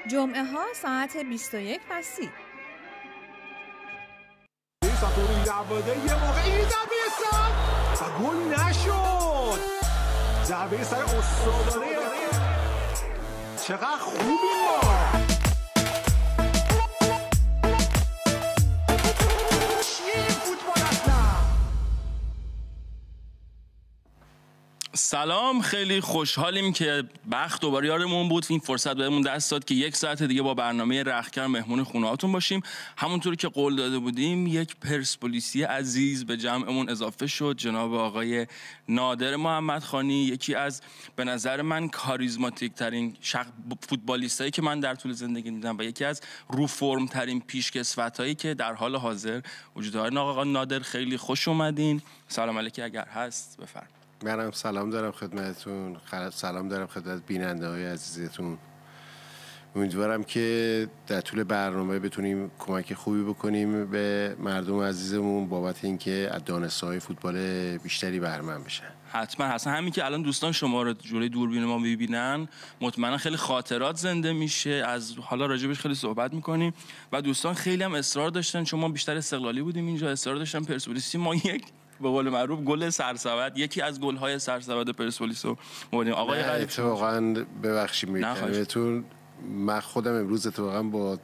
جمعه ها ساعت 21 و 30. یه موقعی ضربه سر و گل نشد. ضربه سر استادانه چقدر خوبی ما. سلام، خیلی خوشحالیم که بخت دوباره یارمون بود. این فرصت بهمون دست داد که یک ساعت دیگه با برنامه رختکن مهمون خونه هاتون باشیم. همونطوری که قول داده بودیم یک پرسپولیسی عزیز به جمعمون اضافه شد، جناب آقای نادر محمدخانی، یکی از به نظر من کاریزماتیک ترین فوتبالیستایی که من در طول زندگی دیدم و یکی از رو فرم ترین پیشکسوتایی که در حال حاضر وجود داره. آقا نادر خیلی خوش اومدین. سلام علیکم، اگر هست بفرمایید. منم سلام دارم خدمتتون، سلام دارم خدمت بیننده های عزیزتون. امیدوارم که در طول برنامه بتونیم کمک خوبی بکنیم به مردم عزیزمون بابت اینکه از دانشگاه فوتبال بیشتری بهره‌مند بشن. حتما همین که الان دوستان شما رو جلوی دوربین ما می‌بینن، مطمئنا خیلی خاطرات زنده میشه. از حالا راجبش خیلی صحبت می‌کنیم و دوستان خیلی هم اصرار داشتن، چون ما بیشتر استقلالی بودیم اینجا، اصرار داشتن پرسپولیسی ما یک به قول معروف گل سرسبد، یکی از گل‌های سرسبد پرسپولیس رو بودیم. آقای غریب اتفاقاً ببخشید میگم، من خودم امروز اتفاقاً با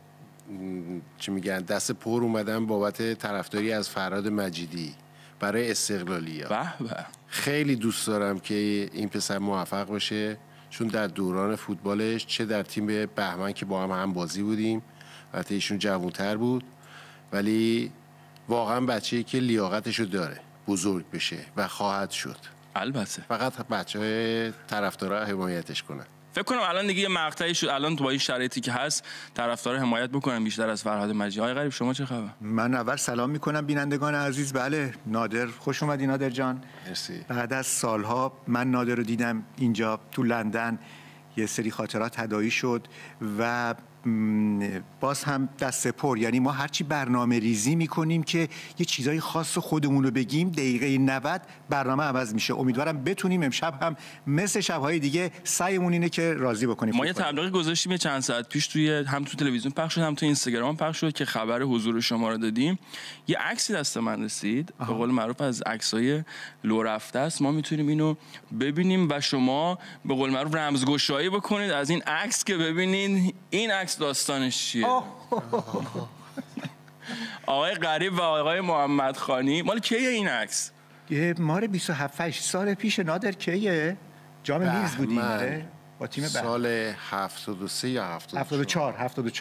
چی میگن دست پر اومدم بابت طرفداری از فرهاد مجیدی برای استقلالی‌ها. خیلی دوست دارم که این پسر موفق بشه، چون در دوران فوتبالش چه در تیم بهمن که با هم بازی بودیم، البته ایشون جوان‌تر بود ولی واقعا بچه‌ای که لیاقتشو داره بزرگ بشه و خواهد شد. البته فقط بچه‌های طرفدارا حمایتش کنن. فکر کنم الان دیگه یه مقطعی شد، الان تو با این شرایطی که هست طرفدارا حمایت بکنن بیشتر از فرهاد مجیدی. آقای غریب شما چه خبر؟ من اول سلام میکنم بینندگان عزیز. بله نادر، خوش اومدی نادر جان. مرسی. بعد از سالها من نادر رو دیدم اینجا تو لندن، یه سری خاطرات تداعی شد و باز هم دست پر. یعنی ما هرچی برنامه ریزی میکنیم که یه چیزای خاص خودمون رو بگیم، دقیقه 90 برنامه عوض میشه. امیدوارم بتونیم امشب هم مثل شبهای دیگه سعیمون اینه که راضی بکنیم. ما یه تبلیغی گذاشتیم چند ساعت پیش، هم تو تلویزیون پخش شد هم تو اینستاگرام پخش شد که خبر حضور شما رو دادیم. یه عکسی دست من رسید به قول معروف از عکسای لو رفته است. ما میتونیم اینو ببینیم و شما به قول معروف رمزگشایی بکنید از این عکس که ببینید این عکس داستانش چیه. آقای غریب و آقای محمدخانی مال کیه این عکس؟ مال 27 سال پیش نادر. کیه؟ جام میز بودیم با تیم سال 73 یا 74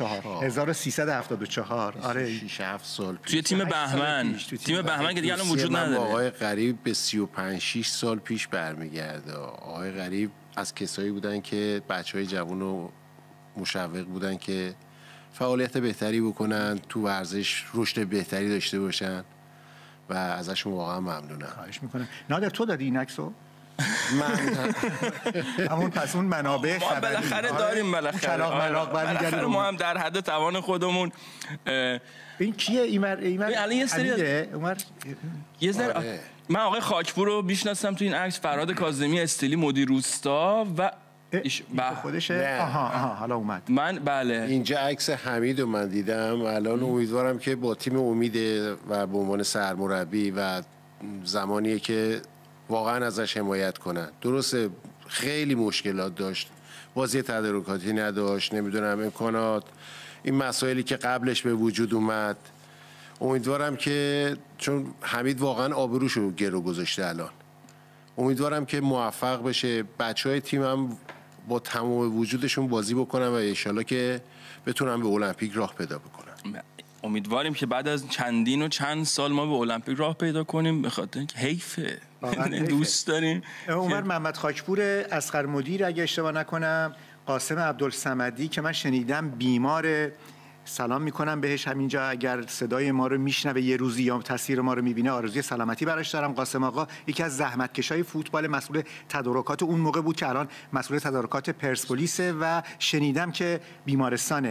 1374. آره 6 7 سال پیش توی تیم بهمن. تیم بهمن که دیگه الان وجود نداره. آقای غریب به 35 6 سال پیش برمیگرده. آقای غریب از کسایی بودن که بچهای جوان و مشوق بودن که فعالیت بهتری بکنن، تو ورزش رشد بهتری داشته باشن و ازشون واقعا ممنونم. خواهش میکنم. نادر تو دادی این عکسو؟ من همون پس اون منابع ما بالاخره داریم، بالاخره ما هم در حد توان خودمون. این کیه؟ الان یه سری یه ذره من آقای خاکپور رو میشناسم تو این عکس، فرهاد کاظمی استیلی مدیر روستا و خودشه. حالا اومد. من بله اینجا عکس حمید رو من دیدم. الان امیدوارم که با تیم امید و به عنوان سرمربی و زمانیه که واقعا ازش حمایت کنن. درسته خیلی مشکلات داشت، بازی تدارکاتی نداشت، نمیدونم امکانات، این مسائلی که قبلش به وجود اومد. امیدوارم که چون حمید واقعا آبروشو گرو گذاشته الان، امیدوارم که موفق بشه، بچهای تیمم با تمام وجودشون بازی بکنن و انشالله که بتونن به المپیک راه پیدا بکنن. امیدواریم که بعد از چندین و چند سال ما به المپیک راه پیدا کنیم، به خاطر اینکه حیفه. دوست داریم. عمر محمد خاکپور اصغر مدیر، اگه اشتباه نکنم قاسم عبدالصمدی که من شنیدم بیماره، سلام میکنم بهش همینجا اگر صدای ما رو میشنوه یه روزی یا تصویر ما رو میبینه، آرزوی سلامتی براش دارم. قاسم آقا یکی از زحمتکشای فوتبال، مسئول تدارکات اون موقع بود که الان مسئول تدارکات پرسپولیسه و شنیدم که بیمارستانه.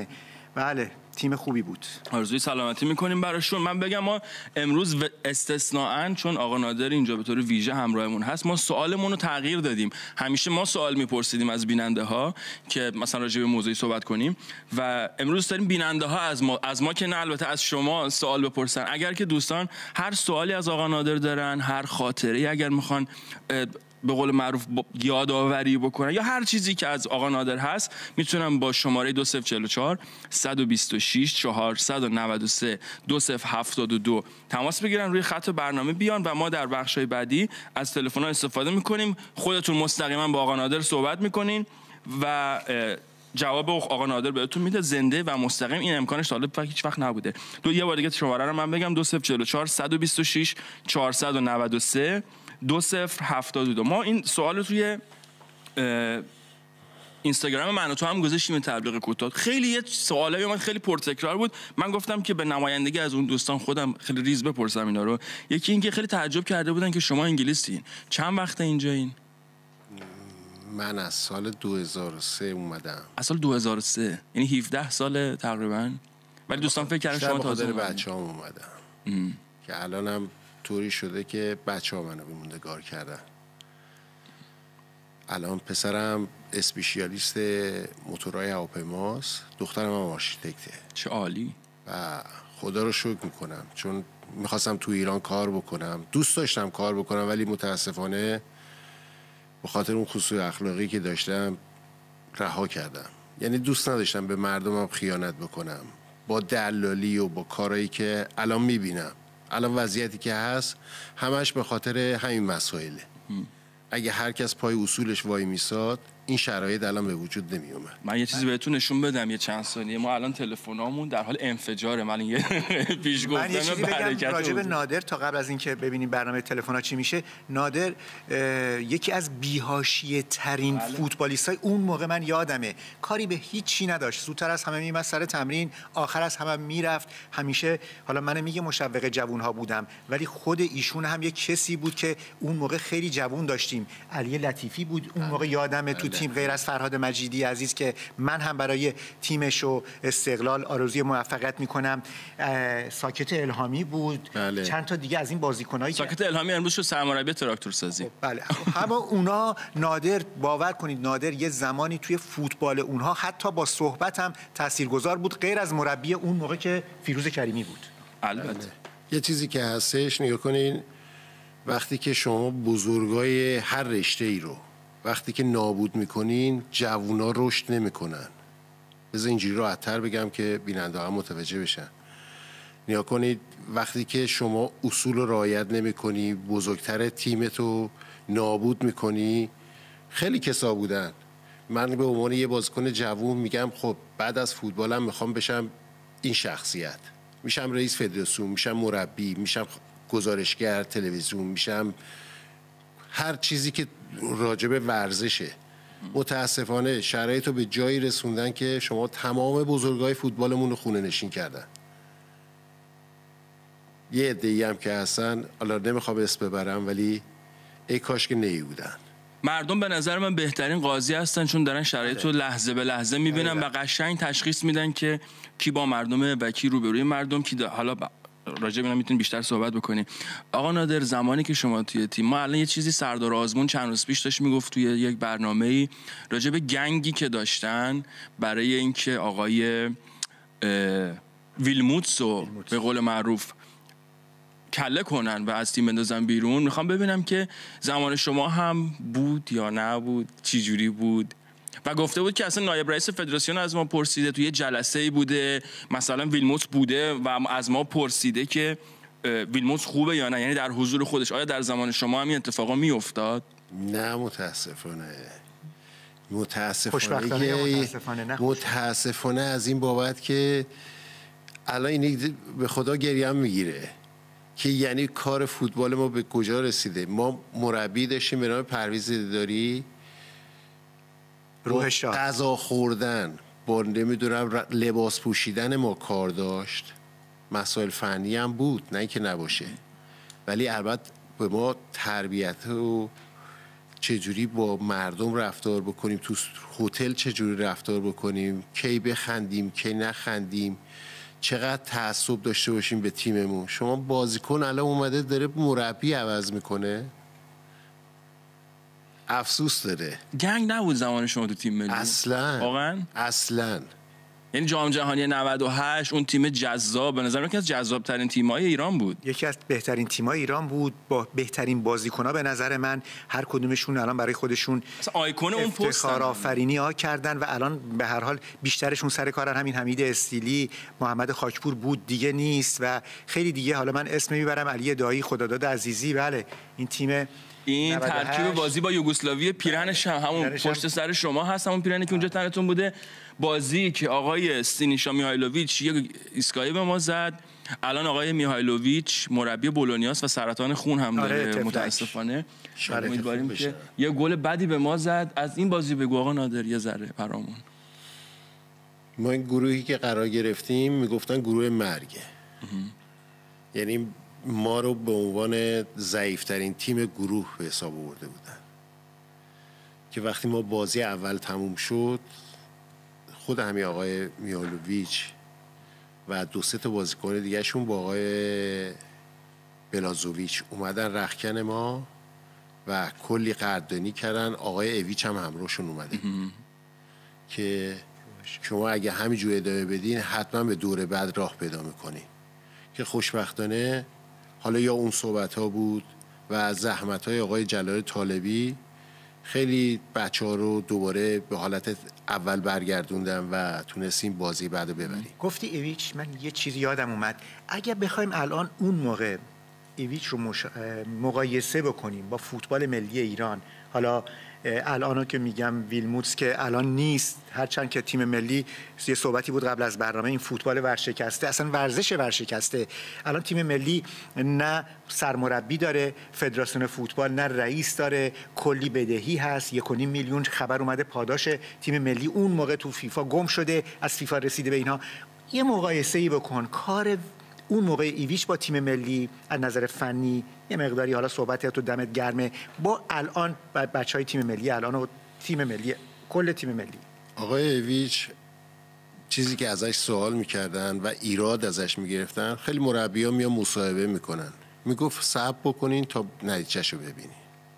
بله تیم خوبی بود. آرزوی سلامتی میکنیم براشون. من بگم ما امروز استثناءً چون آقا نادر اینجا به طور ویژه همراهمون هست، ما سوالمون رو تغییر دادیم. همیشه ما سوال میپرسیدیم از بیننده ها که مثلا راجع به موضوعی صحبت کنیم و امروز داریم بیننده ها از ما که نه، البته از شما سوال بپرسن. اگر که دوستان هر سوالی از آقا نادر دارن، هر خاطره‌ای اگر میخوان به قول معروف یادآوری بکنن یا هر چیزی که از آقا نادر هست، میتونم با شماره 2044 126 493 2072 تماس بگیرن، روی خط برنامه بیان و ما در بخش‌های بعدی از تلفن‌ها استفاده میکنیم. خودتون مستقیما با آقا نادر صحبت میکنین و جواب آقا نادر بهتون میده زنده و مستقیم. این امکانش تا حالا هیچ وقت نبوده. یه بار دیگه شماره رو من بگم: 2044 126 493 2072. ما این سوال رو توی اینستاگرام من و تو هم گذاشتیم، تبلیغ کوتاه. خیلی یه سوالایی اومد خیلی پرتکرار بود. من گفتم که به نمایندگی از اون دوستان خودم خیلی ریز بپرسم اینا رو. یکی این که خیلی تعجب کرده بودن که شما انگلیسین. چند وقته اینجایین؟ من از سال 2003 اومدم. از سال 2003 یعنی 17 سال تقریبا. ولی دوستان فکر کردن شما تازه بچه‌ام اومدم که الانم طوری شده که بچه‌ها منو موندگار کردن. الان پسرم اسپیشیالیست موتورهای هواپیماست، دخترم هم آرشیتکته. چه عالی. و خدا رو شکر میکنم چون میخواستم تو ایران کار بکنم، دوست داشتم کار بکنم، ولی متاسفانه به خاطر اون خصوص اخلاقی که داشتم رها کردم. یعنی دوست نداشتم به مردمم خیانت بکنم با دلالی و با کارهایی که الان میبینم. الان وضعیتی که هست همش به خاطر همین مسائله. اگه هر کس پای اصولش وای میساد این شرایط الان به وجود نمی اومد. من یه چیزی بهتون نشون بدم، یه چند ثانیه. ما الان تلفنامون در حال انفجاره. من یه پیش گفتم. من یه چیزی بگم راجع به نادر تا قبل از اینکه ببینیم برنامه تلفن‌ها چی میشه. نادر یکی از بی‌حاشیه ترین فوتبالیستای اون موقع من یادمه. کاری به هیچی نداشت. زودتر از همه میومد سر تمرین، آخر از همه میرفت. همیشه حالا من میگم مشوق جوان‌ها بودم، ولی خود ایشون هم یه کسی بود که اون موقع خیلی جوان داشتیم. علی لطیفی بود اون موقع یادمه تو تیم، غیر از فرهاد مجیدی عزیز که من هم برای تیمش و استقلال آرزوی موفقیت میکنم. ساکت الهامی بود. بله. چند تا دیگه از این بازیکنایی ساکت الهامی امروز شد سرمربی تراکتور سازی. بله. همه اونا نادر، باور کنید نادر یه زمانی توی فوتبال اونها حتی با صحبت هم تاثیرگذار بود، غیر از مربی اون موقع که فیروز کریمی بود. البته یه چیزی که هستش، نگاه کنین وقتی که شما بزرگای هر رشته ای رو وقتی که نابود میکنین، جوونا رشد نمیکنن. بذار اینجوری راحت‌تر بگم که بیننده ها متوجه بشن. نگاه کنید وقتی که شما اصول رو رعایت نمیکنی، بزرگتر تیمتو نابود میکنی. خیلی کسا بودن. من به عنوان یه بازیکن جوون میگم خب بعد از فوتبالم میخوام بشم این شخصیت، میشم رئیس فدراسیون، میشم مربی، میشم گزارشگر تلویزیون، میشم هر چیزی که راجب ورزشه. متاسفانه شرایط رو به جایی رسوندن که شما تمام بزرگای فوتبالمون رو خونه نشین کردن. یه عده‌ای هم که هستن، حالا نمیخوام اسم ببرم، ولی ای کاش که بودن. مردم به نظر من بهترین قاضی هستن چون دارن شرایط رو لحظه به لحظه میبینن و قشنگ تشخیص میدن که کی با مردمه و کی روبروی مردم، کی حالا راجع به اینا میتونیم بیشتر صحبت بکنیم. آقا نادر، زمانی که شما توی تیم، ما الان یه چیزی سردار آزمون چند روز پیش داشت میگفت توی یک برنامه‌ای راجع به گنگی که داشتن برای اینکه آقای ویلموتسو به قول معروف کله کنن و از تیم بندازن بیرون. میخوام ببینم که زمان شما هم بود یا نبود، چی جوری بود؟ و گفته بود که اصلا نایب رئیس فدراسیون از ما پرسیده، توی جلسه‌ای بوده مثلا ویلموتس بوده و از ما پرسیده که ویلموتس خوبه یا نه، یعنی در حضور خودش. آیا در زمان شما هم این اتفاقا میافتاد؟ نه متاسفانه از این بابت که الان این به خدا گریم میگیره که یعنی کار فوتبال ما به کجا رسیده. ما مربی داشتیم به نام پرویز داری، روحش شاد، غذا خوردن با نمیدونم لباس پوشیدن ما کار داشت. مسائل فنی هم بود، نه که نباشه، ولی البته به ما تربیت و چجوری با مردم رفتار بکنیم، تو هتل چجوری رفتار بکنیم، کی بخندیم کی نخندیم، چقدر تعصب داشته باشیم به تیممون. شما بازیکن الان اومده داره مربی عوض میکنه، افسوس داره. گنگ نبود زمان شما تو تیم ملی اصلا واقعا اصلا. یعنی جام جهانی 98 اون تیم جذاب، به نظر من یکی از جذاب ترین تیم‌های ایران بود، یکی از بهترین تیم‌های ایران بود با بهترین بازیکن‌ها. به نظر من هر کدومشون الان برای خودشون آیکون اون پست افتخار آفرینی ها کردن و الان به هر حال بیشترشون سر کارن. همین حمید استیلی، محمد خاکپور بود دیگه نیست و خیلی دیگه. حالا من اسم میبرم علی دایی، خداداد عزیزی. بله این تیم این ترکیب بازی با یوگسلاوی پیرنش همون پشت سر شما هست، همون پیرنی که اونجا تنتون بوده. بازی که آقای سینیشا میهایلوویچ یه ایستگاهی به ما زد. الان آقای میهایلوویچ مربی بولونیاس و سرطان خون هم داره متاسفانه. امیدواریم که یه گل بدی به ما زد. از این بازی بگو آقا نادر یه ذره برامون. ما این گروهی که قرار گرفتیم میگفتن گروه مرگه، یعنی ما رو به عنوان ضعیفترین تیم گروه به حساب آورده بودن که وقتی ما بازی اول تموم شد خود همین آقای میهایلوویچ و 2-3 تا بازیکن دیگه شون با آقای بلازوویچ اومدن رختکن ما و کلی قدردانی کردن. آقای اویچ هم همراهشون اومده که شما اگه همینجور ادامه بدین حتما به دور بعد راه پیدا میکنین. که خوشبختانه حالا یا اون صحبت ها بود و زحمت های آقای جلال طالبی خیلی بچه ها رو دوباره به حالت اول برگردوندن و تونستیم بازی بعد ببریم. گفتی ایویچ، من یه چیزی یادم اومد. اگه بخوایم الان اون موقع ایویچ رو مقایسه بکنیم با فوتبال ملی ایران، حالا الانو که میگم ویلموتس که الان نیست، هرچند که تیم ملی یه صحبتی بود قبل از برنامه، این فوتبال ورشکسته، اصلا ورزش ورشکسته. الان تیم ملی نه سرمربی داره، فدراسیون فوتبال نه رئیس داره، کلی بدهی هست، 1.5 میلیون خبر اومده پاداش تیم ملی اون موقع تو فیفا گم شده، از فیفا رسیده به اینها. یه مقایسه‌ای بکن کار اون موقع ایویچ با تیم ملی از نظر فنی، یه مقداری حالا صحبت تو دمت گرمه، با الان بچهای تیم ملی الان و تیم ملی، کل تیم ملی. آقای ایویچ چیزی که ازش سوال میکردن و ایراد ازش میگرفتن، خیلی مربی‌ها میان مصاحبه میکنن، میگفت صبر بکنین تا نتیجهشو ببینین.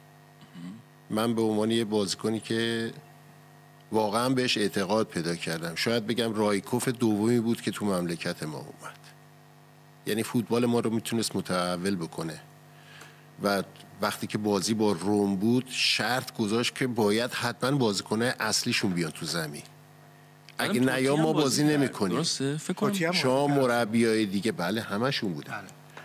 من به عنوان یه بازیکنی که واقعا بهش اعتقاد پیدا کردم، شاید بگم رایکوف دومی بود که تو مملکت ما اومد، یعنی فوتبال ما رو میتونست متحول بکنه. و وقتی که بازی با روم بود شرط گذاشت که باید حتما بازیکن‌های اصلیشون بیان تو زمین، اگه نیام ما بازی نمی‌کنیم. درسته فکر کنم شما مربیای دیگه بله همشون بودن.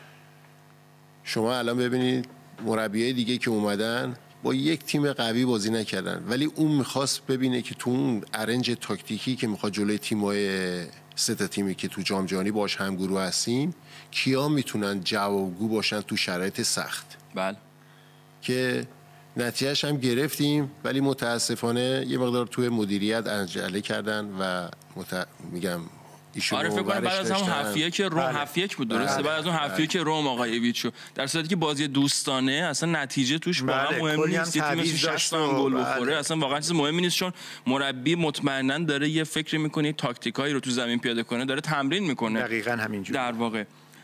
شما الان ببینید مربیای دیگه که اومدن با یک تیم قوی بازی نکردن، ولی اون میخواست ببینه که تو اون ارنج تاکتیکی که میخواد جلوی تیم‌های 3 تا تیمی که تو جام جهانی باش همگروه هستیم کیا میتونن جوابگو باشن تو شرایط سخت. بله که نتیجهش هم گرفتیم، ولی متاسفانه یه مقدار توی مدیریت عجله کردن و میگم ایشون فکر کنم بعد از همون هفته که روم 7-1 بود درسته، بعد از اون هفته که روم آقای ایویچو، در صورتی که بازی دوستانه اصلا نتیجه توش واقعا مهم نیست، تیم 60 گل بخوره اصلا واقعا چیز مهمی نیست، چون مربی مطمئنا داره یه فکری میکنه، تاکتیکایی رو تو زمین پیاده کنه، داره تمرین میکنه. دقیقاً همینجوری در واقع.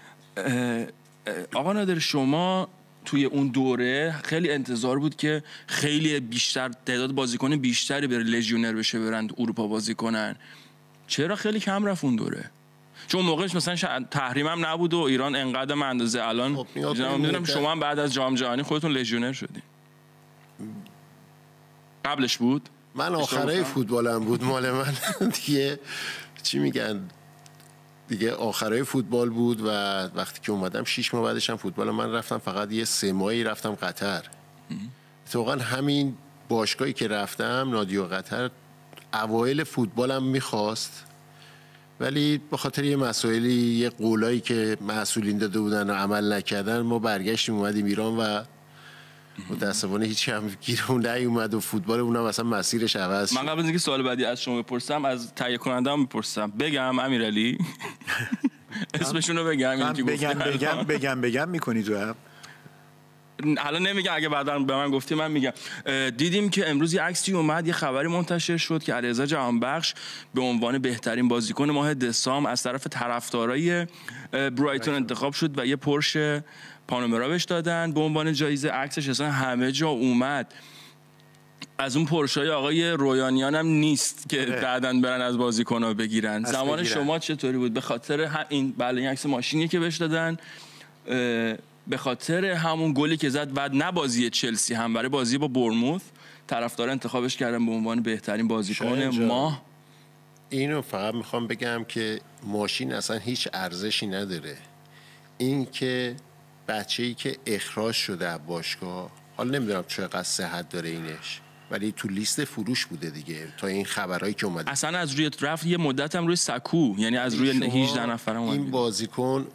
آقا نادر شما توی اون دوره خیلی انتظار بود که خیلی بیشتر تعداد بازیکن بیشتری بره لژیونر بشه برن اروپا بازی کنن، چرا خیلی کم رفت اون دوره؟ چون موقعش مثلا تحریم هم نبود و ایران انقدر اندازه الان میدونم شما هم بعد از جام جهانی خودتون لژیونر شدین. قبلش بود؟ من آخرای فوتبالم بود مال من دیگه چی میگن دیگه آخرای فوتبال بود و وقتی که اومدم 6 ماه بعدش هم فوتبال من رفتم، فقط یه 3 ماهی رفتم قطر. اتفاقا همین باشگاهی که رفتم نادیو قطر اوایل فوتبالم میخواست، ولی به خاطر یه مسائلی یه قولایی که مسئولین داده بودن و عمل نکردن ما برگشتیم اومدیم ایران و متاسفانه هیچ هم گیرمون نیومد و فوتبال اونم اصلا مسیرش عوض شد. من قبل از اینکه سوال بعدی از شما بپرسم از تهیه کننده‌ام بپرسم، بگم امیرعلی اسمشون رو بگم بگم میکنی تو هم حالا نمیگم، اگه بعدا به من گفتی من میگم. دیدیم که امروز یه عکسی اومد، یه خبری منتشر شد که علیرضا جهانبخش به عنوان بهترین بازیکن ماه دسامبر از طرف طرفدارای برایتون انتخاب شد و یه پورش پانامرا بهش دادن به عنوان جایزه. عکسش اصلا همه جا اومد. از اون پورشای آقای رویانیان هم نیست که بعداً برن از بازیکن‌ها بگیرن. زمان شما چطوری بود؟ به خاطر این این عکس ماشینی که بهش دادن، به خاطر همون گلی که زد بعد نه بازی چلسی، هم برای بازی با برنموث طرفدار انتخابش کردن به عنوان بهترین بازیکن ماه. اینو فقط میخوام بگم که ماشین اصلا هیچ ارزشی نداره. این که بچه‌ای که اخراج شده از باشگاه، حالا نمیدونم چقدر صحت داره اینش، ولی تو لیست فروش بوده دیگه تا این خبرایی که اومده. اصلا از روی رفت یه مدت هم روی سکو، یعنی از روی 18 نفر اومد. این بازیکن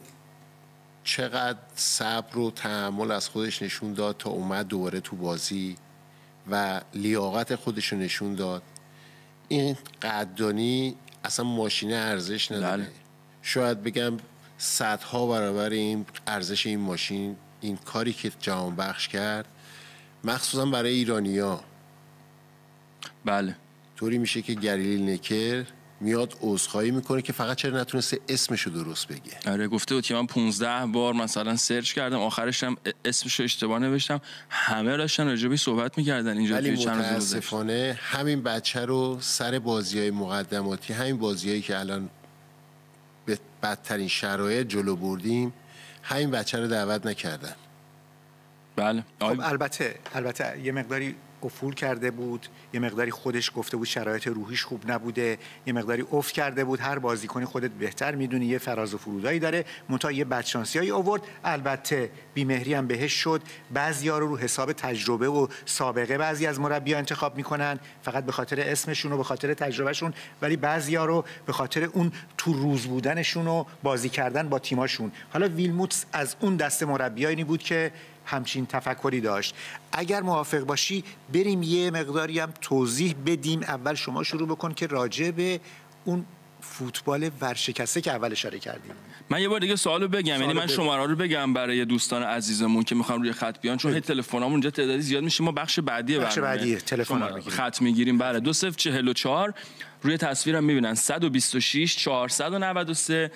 چقدر صبر و تحمل از خودش نشون داد تا اومد دوباره تو بازی و لیاقت خودش رو نشون داد. این قدردانی اصلا ماشینه ارزش نداره. شاید بگم صدها برابر این ارزش این ماشین، این کاری که جهانبخش کرد مخصوصا برای ایرانی‌ها. بله. طوری میشه که گریل نکر میاد عذرخواهی میکنه که فقط چرا نتونسته اسمشو درست بگه. آره گفته بود که من 15 بار مثلا سرچ کردم، آخرش هم اسمشو اشتباه نوشتم. همه داشتن راجع بهش صحبت میکردن اینجا. ولی توی چند روز متاسفانه همین بچه رو سر بازی‌های مقدماتی، همین بازی‌هایی که الان به بدترین شرایط جلو بردیم، همین بچه رو دعوت نکردن. بله. خب البته یه مقداری افول کرده بود، یه مقداری خودش گفته بود شرایط روحیش خوب نبوده، یه مقداری افت کرده بود. هر بازیکنی خودت بهتر میدونی یه فراز و فرودایی داره، منتها یه بدشانسیایی آورد. البته بیمهری هم بهش شد. بعضیا رو حساب تجربه و سابقه بعضی از مربی‌ها انتخاب میکنن فقط به خاطر اسمشون و به خاطر تجربهشون، ولی بعضیا رو به خاطر اون تو روز بودنشون و بازی کردن با تیماشون. حالا ویلموتس از اون دسته مربیایی بود که همچین تفکری داشت. اگر موافق باشی بریم یه مقداری هم توضیح بدیم. اول شما شروع بکن که راجع به اون فوتبال ورشکسته که اول اشاره کردیم. من یه بار دیگه سوالو بگم، یعنی من شماره رو بگم برای دوستان عزیزمون که میخوام روی خط بیان، چون تلفنامون اونجا تعدادی زیاد میشه. ما بخش بعدی تلفن رو بگیریم. خط میگیریم. بله 2044 روی تصویرم میبینن 126 493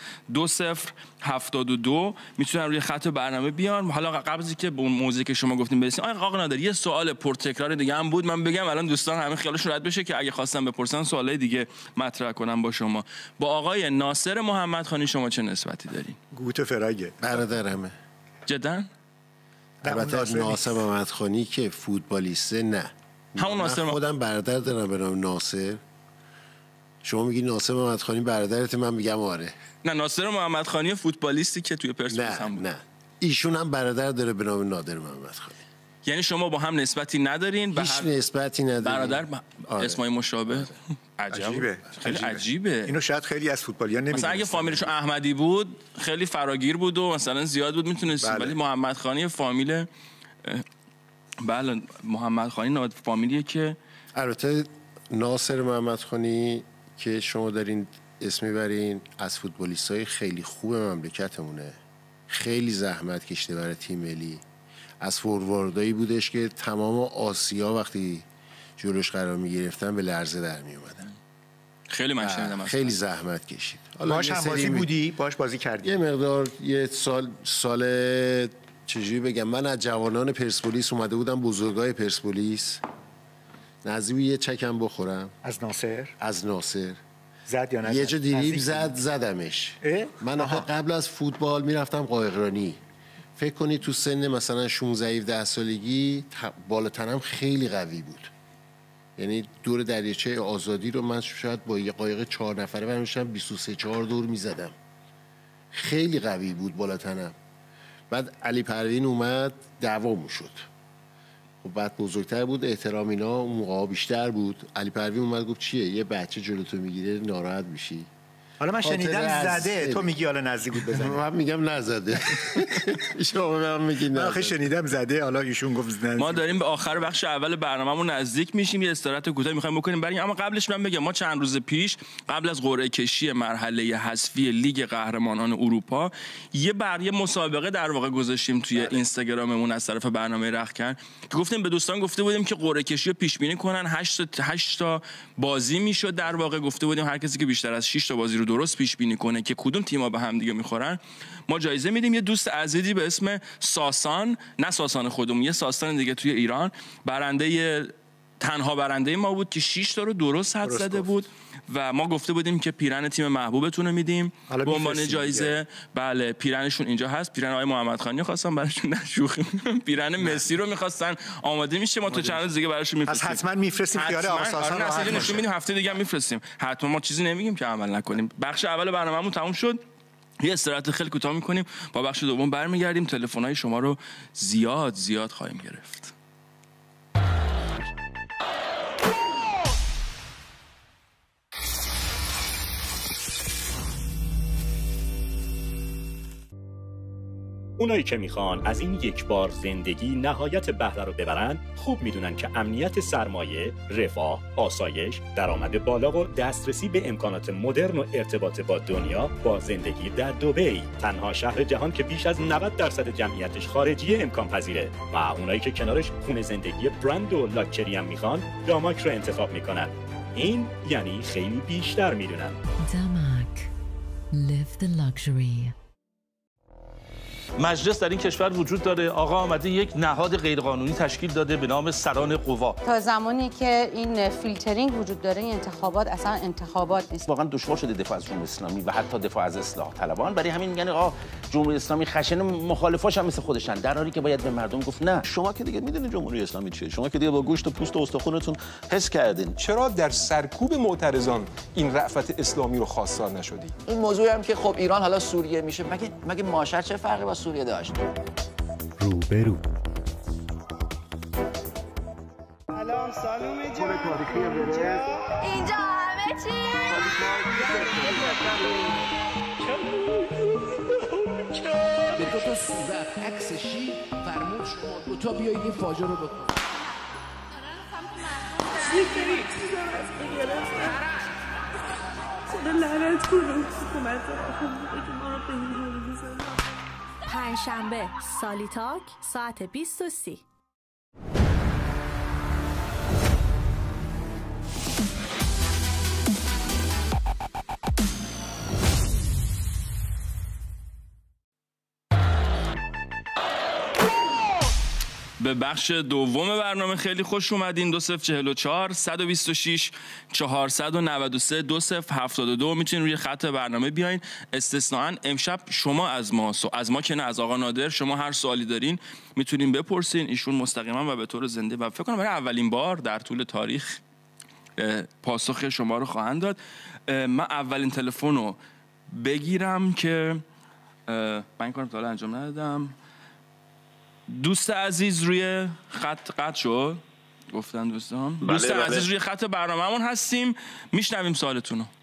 2072 میتونن روی خط برنامه بیان. حالا قبل از اینکه به اون موضوعی که شما گفتیم برسیم، آقا نادر یه سوال پرتکرار دیگه هم بود من بگم الان دوستان همه خیالشون راحت بشه که اگه خواستم بپرسن سوالای دیگه مطرح کنم با شما. با آقای ناصر محمدخانی شما چه نسبتی دارین؟ گوت فراگه برادرمه. جدا؟ البته ناصر محمدخانی که فوتبالیسته نه. همون ناصر خودم برادر دارم به نام ناصر. شما میگی ناصر محمدخانی برادرت، من میگم آره. نه ناصر محمدخانی فوتبالیستی که توی پرسپولیس هم بود. نه ایشون هم برادر داره به نام نادر محمدخانی. یعنی شما با هم نسبتی ندارین؟ هیچ نسبتی ندارین. برادر اسمای مشابه. عجیبه. خیلی عجیبه. اینو شاید خیلی از فوتبالی‌ها نمی‌دونن. مثلا اگه فامیلشون احمدی بود خیلی فراگیر بود و مثلا زیاد بود میتونست، ولی محمدخانی فامیل بله محمدخانی فامیلیه که البته ناصر محمدخانی که شما دارین اسم میبرین از فوتبالیستای خیلی خوب مملکتمونه. خیلی زحمت کشیده برای تیم ملی. از فورواردایی بودش که تمام آسیا وقتی جلوش قرار میگرفتن به لرزه در میومدن. خیلی من شنیدم. خیلی زحمت کشید. باش هم بازی بودی؟ باش بازی کردی؟ یه مقدار یه سال چجوری بگم، من از جوانان پرسپولیس اومده بودم بزرگای پرسپولیس، نزدیک یه چکم بخورم. از ناصر زد یا نه؟ یه جا دیریب زدمش. من قبل از فوتبال میرفتم قایقرانی. فکر کنی تو سن مثلا 16-17 سالگی بالاتنم خیلی قوی بود. یعنی دور دریاچه آزادی رو من شاید با یه قایق 4 نفره برمیشتم 23-4 دور میزدم. خیلی قوی بود بالاتنم. بعد علی پروین اومد دعوامون شد. و بعد بزرگتر بود، احترام اینا اون موقع بیشتر بود. علی پروین اومد گفت چیه یه بچه جلوتو میگیره ناراحت میشی؟ حالا من شنیدم زده، تو میگی حالا نزدیک بود بزنه. من میگم نزده. شما به من میگی نزده. آخه شنیدم زده، حالا ایشون گفت نزده. ما داریم به آخر بخش اول برنامه‌مون نزدیک میشیم، یه استراحت کوتاه می‌خوایم بکنیم برای اما قبلش من بگم ما چند روز پیش قبل از قرعه کشی مرحله حذفی لیگ قهرمانان اروپا یه مسابقه در واقع گذاشتیم توی اینستاگراممون از طرف برنامه رختکن که گفتیم به دوستان گفته بودیم که قرعه کشی رو پیش بینی کنن. 8 تا بازی میشد، در واقع گفته بودیم هر کسی که بیشتر از 6 تا بازی رو درست پیش بینی کنه که کدوم تیم‌ها به هم دیگه میخورن ما جایزه میدیم. یه دوست عزیزی به اسم ساسان، نه ساسان خودمون، یه ساسان دیگه توی ایران، تنها برنده ما بود که 6 تا رو درست حد زده بود و ما گفته بودیم که پیرن تیم محبوبتون رو میدیم به عنوان جایزه. بله پیرنشون اینجا هست، پیرن آقای محمدخانی خواستم براشون، نه شوخی، پیرن مسی رو می‌خواستن، آماده میشه، ما تو چند روز دیگه براشون میفرستیم. پس حتما میفرستیم خیال آقا ساسان رو حتما نشون میدیم، هفته دیگه هم میفرستیم. حتما ما چیزی نمیگیم که عمل نکنیم. بخش اول برنامه‌مون تموم شد، یه استراحت خیلی کوتاه می‌کنیم، با بخش دوم برمیگردیم. تلفن‌های شما رو زیاد خواهیم گرفت. اونایی که میخوان از این یک بار زندگی نهایت بهره رو ببرن خوب میدونن که امنیت سرمایه، رفاه، آسایش، درآمد بالا و دسترسی به امکانات مدرن و ارتباط با دنیا با زندگی در دبی، تنها شهر جهان که بیش از 90% جمعیتش خارجی امکان پذیره و اونایی که کنارش خونه زندگی برند و لاکچری هم میخوان داماک رو انتخاب میکنن. این یعنی خیلی بیشتر میدونن. داماک. Live the luxury. مجلس در این کشور وجود داره، آقا آمده یک نهاد غیرقانونی تشکیل داده به نام سران قوا. تا زمانی که این فیلترینگ وجود داره این انتخابات اصلا انتخابات نیست. واقعا دشوار شده دفاع از جمهوری اسلامی و حتی دفاع از اصلاح طلبان، برای همین میگن آقا جمهوری اسلامی خشن، مخالفاش هم مثل خودشن، در حالی که باید به مردم گفت نه. شما که دیگه میدونید جمهوری اسلامی چیه، شما که دیگه با گوشت و پوست و استخونتون حس کردین. چرا در سرکوب معترضان این رأفت اسلامی رو خواستار نشدی؟ این موضوع هم که خب ایران حالا سوریه میشه، مگه ماشر چه فرقی با سوریه داشت؟ روبرو. سلام اینجا همه چی به دو تا صورت عکس شیر فرمود شما دو تا بیایید این فاجعه رو بکنید. خدا لعنت کنه حکومت پنجشنبه سالیتاک ساعت 20:30. به بخش دوم برنامه خیلی خوش اومدین. 2044 126 493 2072 میتونین روی خط برنامه بیاین. استثناً امشب شما از ما که نه، از آقا نادر، شما هر سوالی دارین میتونین بپرسین، ایشون مستقیما و به طور زنده و فکر کنم برای اولین بار در طول تاریخ پاسخ شما رو خواهند داد. من اولین تلفن رو بگیرم که من این کارم تا حالا انجام ندادم. دوست عزیز روی خط قطع شد، گفتن دوستان. دوست عزیز روی خط برنامه‌مون هستیم، میشنویم سوالتون رو.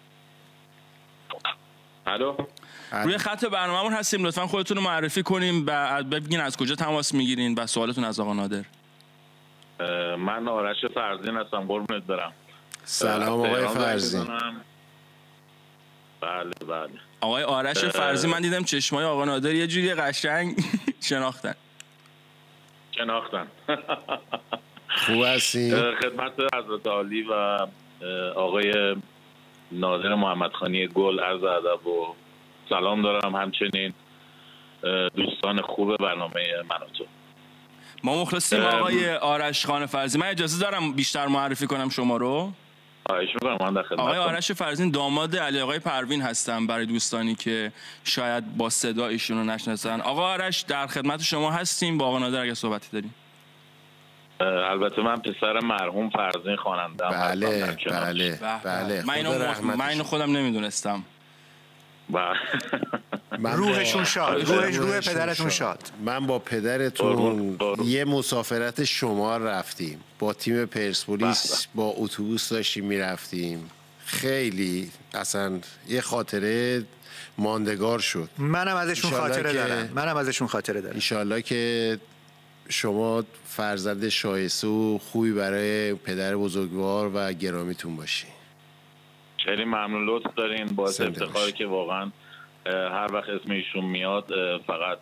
الو، روی خط برنامه‌مون هستیم، لطفاً خودتون رو معرفی کنیم و بگین از کجا تماس میگیرین و سوالتون از آقا نادر. من آرش فرزین هستم، قربونت برم. سلام آقای فرزین. بله. آقای آرش فرزین، من دیدم چشمای آقا نادر یه جوری قشنگ شناختن. خوب هستین؟ خدمت حضرت عالی و آقای نادر محمدخانی گل عرض ادب و سلام دارم، همچنین دوستان خوب برنامه من و تو. ما مخلصیم آقای آرش خان فرزین. من اجازه دارم بیشتر معرفی کنم شما رو؟ آقای آرش فرزین داماد علی آقای پروین هستم، برای دوستانی که شاید با صدا ایشون رو نشناسن. آقا آرش در خدمت شما هستیم، با آقا نادر اگه صحبتی داریم. البته من پسر مرحوم فرزین خواننده‌ام. بله. من اینو خودم نمیدونستم. روحشون شاد، روح پدرتون شاد. من با پدرتون یه مسافرت شمال رفتیم با تیم پرسپولیس، با اتوبوس داشتیم میرفتیم. خیلی اصلا یه خاطره ماندگار شد. منم ازشون خاطره دارم. انشالله که شما فرزند شایسته و خوبی برای پدر بزرگوار و گرامیتون باشی. خیلی ممنون، لطف دارین. باعث افتخاره که واقعا هر وقت اسم ایشون میاد فقط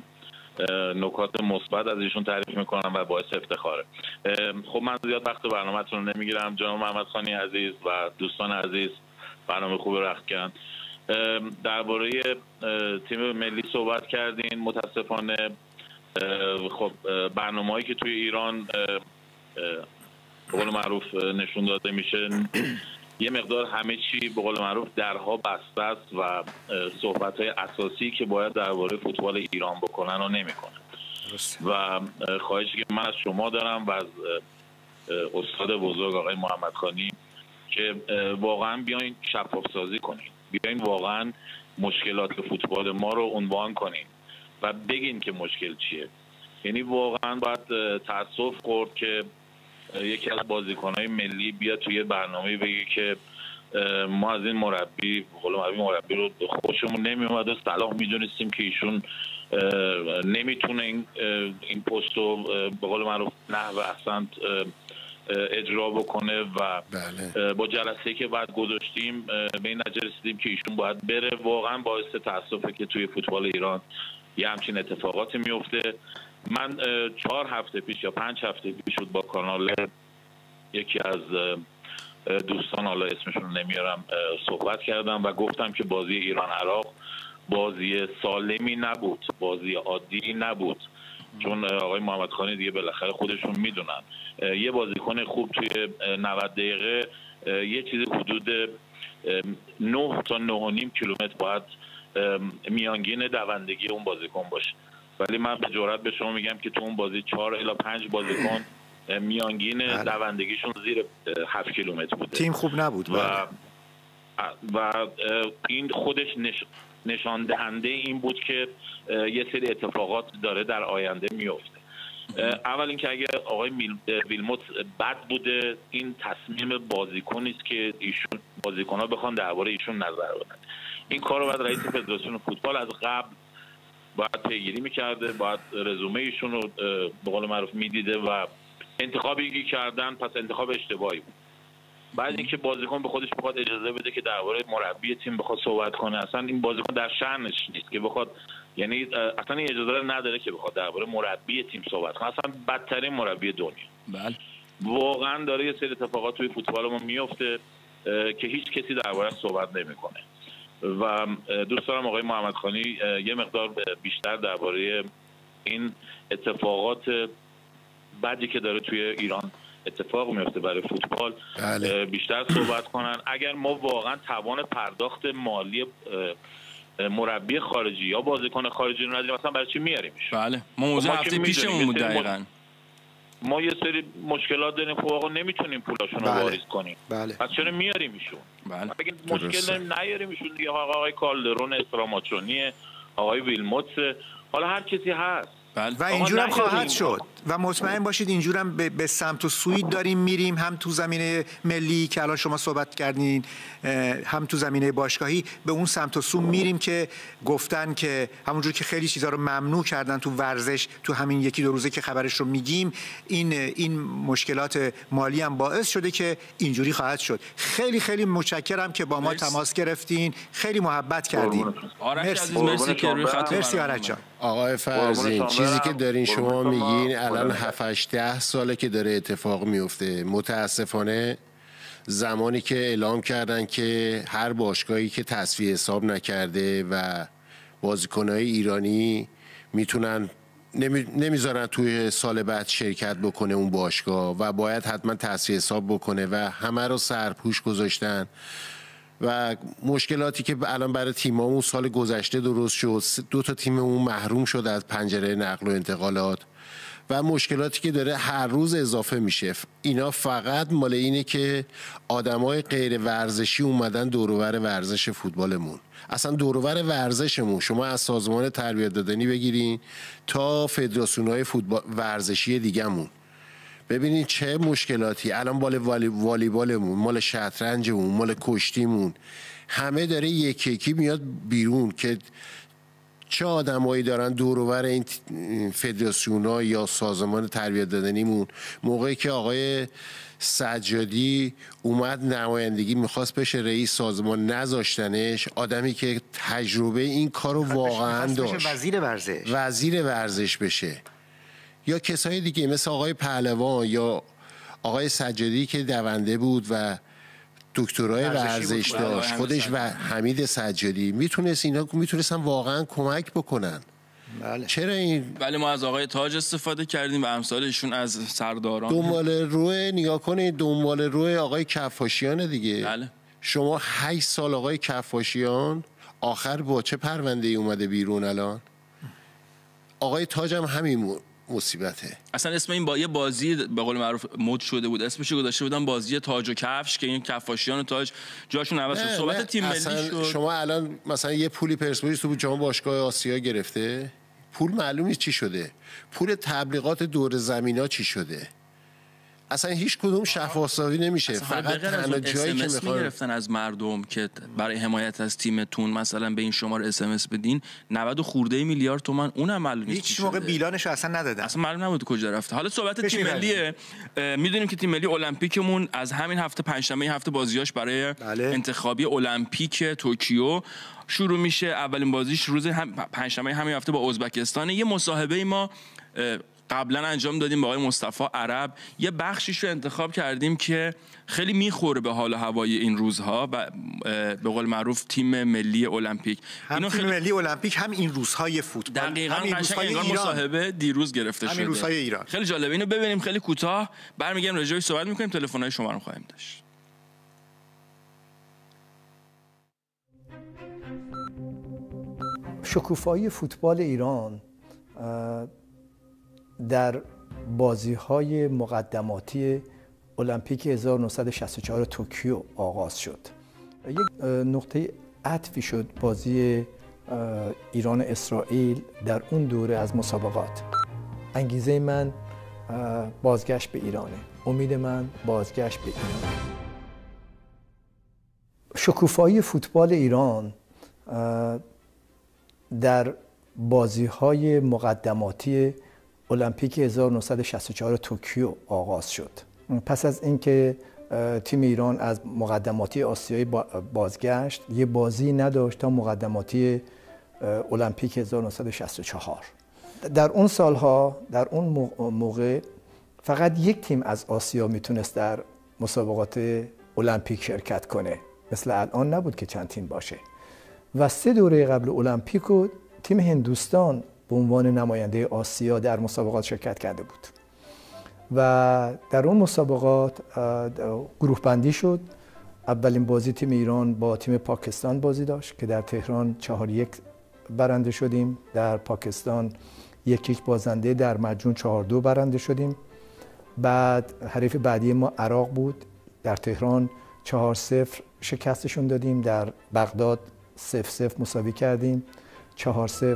نکات مثبت از ایشون تعریف میکنم و باعث افتخاره. خب من زیاد وقت برنامه‌تون رو نمیگیرم. جناب محمدخانی عزیز و دوستان عزیز، برنامه خوب رختکن. درباره تیم ملی صحبت کردین. متاسفانه خب برنامه‌هایی که توی ایران به قول معروف نشون داده میشه یه مقدار همه چی به قول معروف درها بسته است و صحبت‌های اساسی که باید درباره فوتبال ایران بکنن و نمی‌کنن. و خواهشی که من از شما دارم و از استاد بزرگ آقای محمدخانی که واقعا بیاین شفاف سازی کنین، بیاین واقعا مشکلات فوتبال ما رو عنوان کنین و بگین که مشکل چیه. یعنی واقعا باید تأسف خورد که یکی از بازیکن‌های ملی بیاد توی برنامه بگه که ما از این مربی رو خوشمون نمیومد و صلاح میدونستیم که ایشون نمیتونه این پست رو به قول معروف نحو احسن اجرا بکنه و با جلسه‌ای که بعد گذاشتیم به این نتیجه رسیدیم که ایشون باید بره. واقعا باعث تأسفه که توی فوتبال ایران یه همچین اتفاقاتی میفته. من 4 هفته پیش یا 5 هفته پیش بود با کانال یکی از دوستان، حالا اسمشون رو نمیارم، صحبت کردم و گفتم که بازی ایران عراق بازی سالمی نبود، بازی عادی نبود، چون آقای محمدخانی دیگه بالاخره خودشون میدونن یه بازیکن خوب توی 90 دقیقه یه چیزی حدود 9 تا 9.5 کیلومتر باید میانگین دوندگی اون بازیکن باشه، ولی من به جرئت به شما میگم که تو اون بازی 4 الی 5 بازیکن میانگین دوندگیشون زیر 7 کیلومتر بوده. تیم خوب نبود و این خودش نشان دهنده این بود که یه سری اتفاقات داره در آینده میفته. اول اینکه اگه آقای ویلموت بد بوده، این تصمیم بازیکنی است که ایشون بازیکن‌ها بخوان درباره ایشون نظر بدن. این کارو بعد رئیس فدراسیون فوتبال از قبل باید پیگیری میکرده، باید رزومه ایشون رو به قول معروف میدیده و انتخابی کردن پس انتخاب اشتباهی بود. بعد اینکه بازیکن به خودش بخواد اجازه بده که درباره مربی تیم بخواد صحبت کنه، اصلا این بازیکن در شأنش نیست که بخواد، یعنی اصلا این اجازه رو نداره که بخواد درباره مربی تیم صحبت کنه، اصلا بدترین مربی دنیا. بله واقعا داره یه سری اتفاقات توی فوتبالمون میفته که هیچ کسی درباره‌اش صحبت نمیکنه و دوست دارم آقای محمدخانی یه مقدار بیشتر درباره این اتفاقات بعدی که داره توی ایران اتفاق میفته برای فوتبال بیشتر صحبت کنن. اگر ما واقعا توان پرداخت مالی مربی خارجی یا بازیکن خارجی رو نداریم، مثلا برای چی میاریمش؟ بله ما موضوع هفته پیشمون بود دقیقاً. ما یه سری مشکلات داریم، خب آقا نمیتونیم پولاشون رو واریز کنیم. پس چرا میاریم ایشون؟ اگه مشکل داریم نیاریم ایشون دیگه. آقای کالدرون، استراماچونی، آقای ویلموتس، حالا هر کسی هست. و اینجورم خواهد شد و مطمئن باشید اینجورم به سمت و سوی داریم میریم، هم تو زمینه ملی که الان شما صحبت کردین، هم تو زمینه باشگاهی به اون سمت و سو میریم که گفتن که همونجور که خیلی چیزا رو ممنوع کردن تو ورزش، تو همین 1-2 روزه که خبرش رو میگیم، این مشکلات مالی هم باعث شده که اینجوری خواهد شد. خیلی خیلی متشکرم که با ما تماس گرفتین، خیلی محبت کردین. مرسی آرش جان. آقای فرزین، چیزی که دارین شما میگین الان 7-8 ساله که داره اتفاق میفته. متاسفانه زمانی که اعلام کردن که هر باشگاهی که تصفیه حساب نکرده و بازیکنهای ایرانی میتونن نمیذارن توی سال بعد شرکت بکنه اون باشگاه و باید حتما تصفیه حساب بکنه و همه رو سرپوش گذاشتن و مشکلاتی که الان برای تیمامون سال گذشته درست شد، 2 تا تیممون محروم شد از پنجره نقل و انتقالات و مشکلاتی که داره هر روز اضافه میشه. اینا فقط مال اینه که آدمای غیر ورزشی اومدن دوروبر ورزش فوتبالمون. اصلا دوروبر ورزشمون شما از سازمان تربیت دادنی بگیرین تا فدراسیون‌های فوتبال ورزشی دیگه‌مون، ببینید چه مشکلاتی الان مال والیبالمون، مال شطرنجمون، مال کشتیمون، همه داره یکی میاد بیرون که چه آدمایی دارن دور و بر این فدراسیون‌ها یا سازمان تربیت دادنیمون. موقعی که آقای سجادی اومد نمایندگی میخواست بشه رئیس سازمان، نذاشتنش. آدمی که تجربه این کارو واقعا داشت، وزیر ورزش بشه. یا کسای دیگه مثل آقای پهلوان یا آقای سجادی که دونده بود و دکترای ورزش داشت خودش و حمید سجادی، میتونستن واقعا کمک بکنن. بله. چرا این؟ بله ما از آقای تاج استفاده کردیم و امثالشون از سرداران. دنبال روی نگاه کنید، دنبال روی آقای کفاشیان دیگه. بله. شما 8 سال آقای کفاشیان، آخر با چه پرونده ای اومده بیرون الان؟ آقای تاج هم همین مصیبته. اصلا اسم این یه بازی به قول معروف مد شده بود، اسمش گذاشته بودن بازی تاج و کفش که این کفاشیان و تاج جاشون عوض شد. صحبت تیم ملی شد. شما الان مثلا یه پولی پرسپولیس تو جام باشگاه آسیا گرفته، پول معلوم نیست چی شده. پول تبلیغات دور زمینا چی شده؟ اصلا هیچ کدوم شفافسازی نمیشه. فقط تنها جایی که میخوان گرفتن از مردم که برای حمایت از تیمتون مثلا به این شماره SMS بدین 90 خورده میلیارد تومان، اونم معلوم نیست هیچ موقع بیلانشو اصلا ندادن، اصلا معلوم نبود کجا رفته. حالا صحبت تیم ملیه. میدونیم که تیم ملی المپیکمون از همین هفته پنجشنبه این هفته بازیاش برای انتخابی المپیک توکیو شروع میشه. اولین بازیش روز پنجشنبه همین هفته با ازبکستان. یه مصاحبه ما قبلا انجام دادیم با آقای مصطفی عرب، یه بخشیش رو انتخاب کردیم که خیلی میخوره به حال و هوای این روزها و به قول معروف تیم ملی المپیک. هم تیم ملی المپیک هم این روزهای فوتبال. دقیقاً قشنگ مصاحبه دیروز گرفته شده. همین روزهای ایران. خیلی جالبه، اینو ببینیم خیلی کوتاه، برمیگردیم راجع بهش صحبت می‌کنیم. تلفن‌های شما رو خواهیم داشت. شکوفایی فوتبال ایران در بازی‌های مقدماتی المپیک 1964 توکیو آغاز شد. یک نقطه عطفی شد بازی ایران اسرائیل در اون دوره از مسابقات. انگیزه من بازگشت به ایرانه، امید من بازگشت به ایران. شکوفایی فوتبال ایران در بازی‌های مقدماتی المپیک 1964 توکیو آغاز شد. پس از اینکه تیم ایران از مقدماتی آسیایی بازگشت، یه بازی نداشت تا مقدماتی المپیک 1964. در اون سالها، در اون موقع فقط یک تیم از آسیا میتونست در مسابقات المپیک شرکت کنه، مثل الان نبود که چند تیم باشه. و 3 دوره قبل المپیک تیم هندوستان به عنوان نماینده آسیا در مسابقات شرکت کرده بود و در اون مسابقات گروه بندی شد. اولین بازی تیم ایران با تیم پاکستان بازی داشت که در تهران 4-1 برنده شدیم، در پاکستان 1-1 بازنده، در مجموع 4-2 برنده شدیم. بعد حریف بعدی ما عراق بود، در تهران 4-0 شکستشون دادیم، در بغداد 0-0 مساوی کردیم، 4-0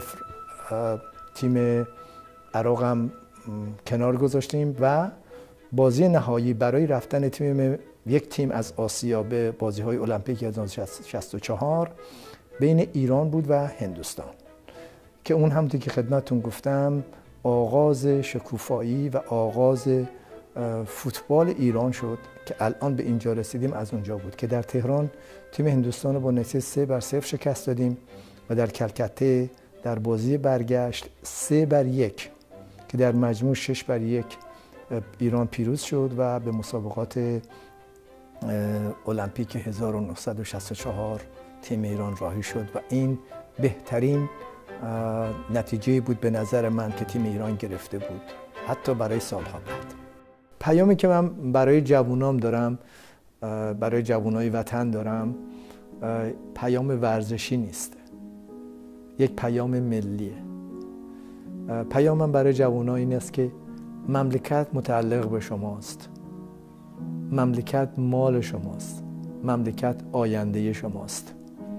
تیم عراق هم کنار گذاشتیم و بازی نهایی برای رفتن یک تیم از آسیا به بازی‌های المپیک 1964 بین ایران بود و هندوستان که اون همونطور که خدمتتون گفتم آغاز شکوفایی و آغاز فوتبال ایران شد که الان به اینجا رسیدیم. از اونجا بود که در تهران تیم هندوستان رو با نتیجه 3-0 شکست دادیم و در کلکته در بازی برگشت 3-1 که در مجموع 6-1 ایران پیروز شد و به مسابقات المپیک 1964 تیم ایران راهی شد و این بهترین نتیجه بود به نظر من که تیم ایران گرفته بود حتی برای سالها بعد. پیامی که من برای جوانام دارم، برای جوانای وطن دارم، پیام ورزشی نیست، یک پیام ملیه. پیامم برای جوانان این است که مملکت متعلق به شماست، مملکت مال شماست، مملکت آینده شماست.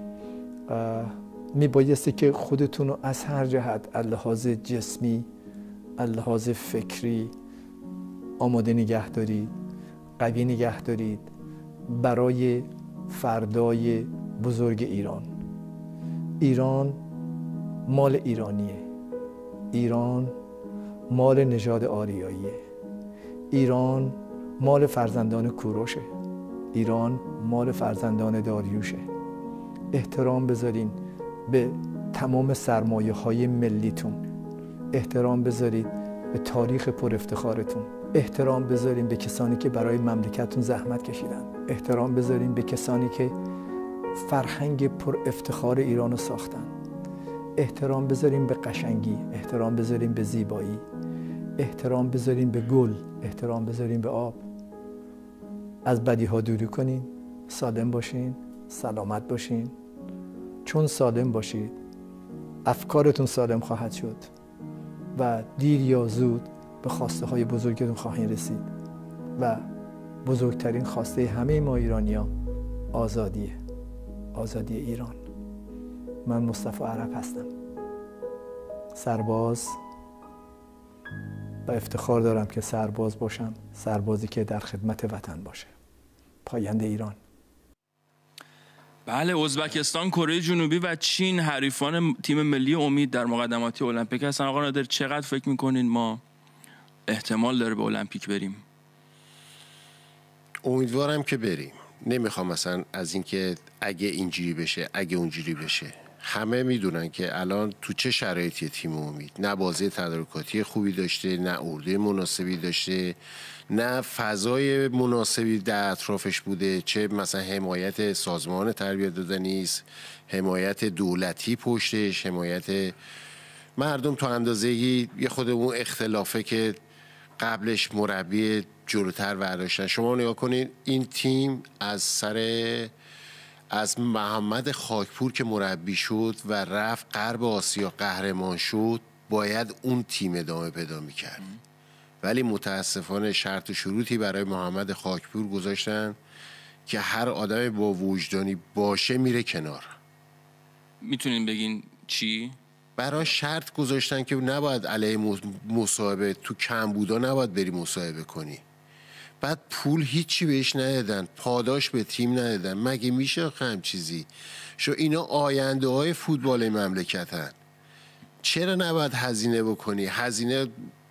میبایستی که خودتون رو از هر جهت، از لحاظ جسمی، از لحاظ فکری، آماده نگه دارید، قوی نگه دارید برای فردای بزرگ ایران. ایران مال ایرانیه، ایران مال نژاد آریاییه، ایران مال فرزندان کوروشه، ایران مال فرزندان داریوشه. احترام بذارین به تمام سرمایه‌های ملیتون، احترام بذارید به تاریخ پر افتخارتون، احترام بذارین به کسانی که برای مملکتتون زحمت کشیدن، احترام بذارین به کسانی که فرهنگ پر افتخار ایرانو ساختن، احترام بذارین به قشنگی، احترام بذارین به زیبایی، احترام بذارین به گل، احترام بذارین به آب. از بدیها دوری کنین، سالم باشین، سلامت باشین. چون سالم باشید افکارتون سالم خواهد شد و دیر یا زود به خواسته های بزرگتون خواهید رسید و بزرگترین خواسته همه ما ایرانی‌ها آزادیه، آزادی ایران. من مصطفی عرب هستم، سرباز و افتخار دارم که سرباز باشم، سربازی که در خدمت وطن باشه. پاینده ایران. بله، ازبکستان، کره جنوبی و چین حریفان تیم ملی امید در مقدماتی المپیک هستن. آقا نادر چقدر فکر میکنین ما احتمال داره به المپیک بریم؟ امیدوارم که بریم. نمیخوام مثلا از اینکه اگه اینجوری بشه اگه اونجوری بشه. همه میدونن که الان تو چه شرایطی تیم امید، نه بازی تدارکاتی خوبی داشته، نه اردوی مناسبی داشته، نه فضای مناسبی در اطرافش بوده، چه مثلا حمایت سازمان تربیت دادنی است، حمایت دولتی پشتش، حمایت مردم تا اندازه‌ای یه خود اون اختلافه که قبلش مربی جلوتر برداشتن. شما نگاه کنید این تیم از محمد خاکپور که مربی شد و رفت غرب آسیا قهرمان شد، باید اون تیم ادامه پیدا می‌کرد. ولی متاسفانه شرط و شروطی برای محمد خاکپور گذاشتن که هر آدم با وجدانی باشه میره کنار. میتونین بگین چی؟ برای شرط گذاشتن که نباید علیه مصاحبه، تو کمبودا نباید بری مصاحبه کنی. بعد پول هیچی بهش ندادن، پاداش به تیم ندادن. مگه میشه هم چیزی؟ اینا آینده های فوتبال مملکتن. چرا نباید هزینه بکنی؟ هزینه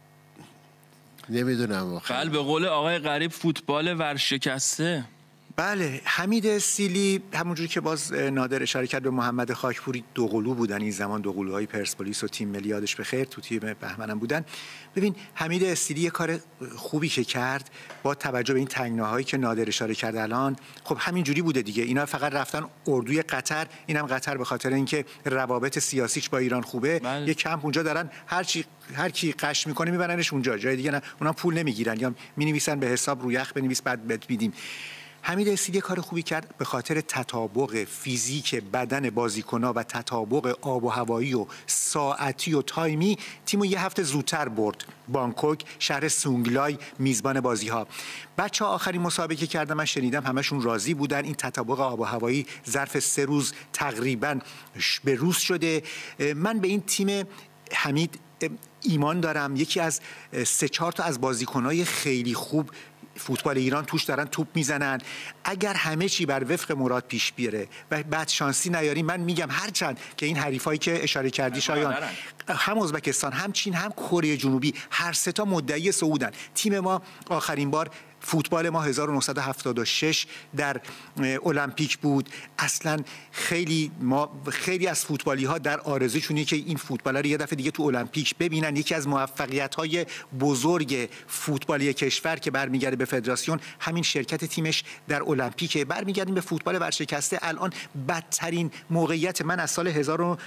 نمیدونم. بله، به قول آقای غریب فوتبال ورشکسته. بله، حمید سیلی همونجوری که باز نادر اشاره کرد به محمد خاکپوری، دوقلو بودن این زمان، دوقلوهای پرسپولیس و تیم ملی یادش بخیر، تو تیم بهمنم بودن. ببین حمید استیلی یه کار خوبی که کرد با توجه به این تنگناهایی که نادر اشاره کرد الان، خب همینجوری بوده دیگه. اینا فقط رفتن اردوی قطر، اینم قطر به خاطر اینکه روابط سیاسیش با ایران خوبه، یه کمپ اونجا دارن، هر کی قش میکنه میبرنش اونجا، جای دیگه نه، اونم پول نمیگیرن یا مینویسن به حساب رو یخ بنویس بعد بهت میدیم. حمید استیلی کار خوبی کرد به خاطر تطابق فیزیک بدن بازیکن‌ها و تطابق آب و هوایی و ساعتی و تایمی تیمو یه هفته زودتر برد بانکوک، شهر سونگلای میزبان بازی‌ها. بچه‌ها آخرین مسابقه که کردم من شنیدم همشون راضی بودن. این تطابق آب و هوایی ظرف 3 روز تقریباً به روز شده. من به این تیم حمید ایمان دارم. یکی از 3-4 تا از بازیکن‌های خیلی خوب فوتبال ایران توش دارن توپ میزنن. اگر همه چی بر وفق مراد پیش بیاره و بعد شانسی نیاری، من میگم هرچند که این حریفایی که اشاره کردی شایان، هم ازبکستان، هم چین، هم کره جنوبی، هر سه تا مدعی صعودن. تیم ما آخرین بار فوتبال ما 1976 در المپیک بود. اصلا خیلی از فوتبالی ها در آرزوشونه که این فوتبال رو یه دفعه دیگه تو المپیک ببینن. یکی از موفقیت های بزرگ فوتبالی کشور که برمیگرده به فدراسیون، همین شرکت تیمش در المپیک. برمیگردیم به فوتبال ورشکسته. الان بدترین موقعیت، من از سال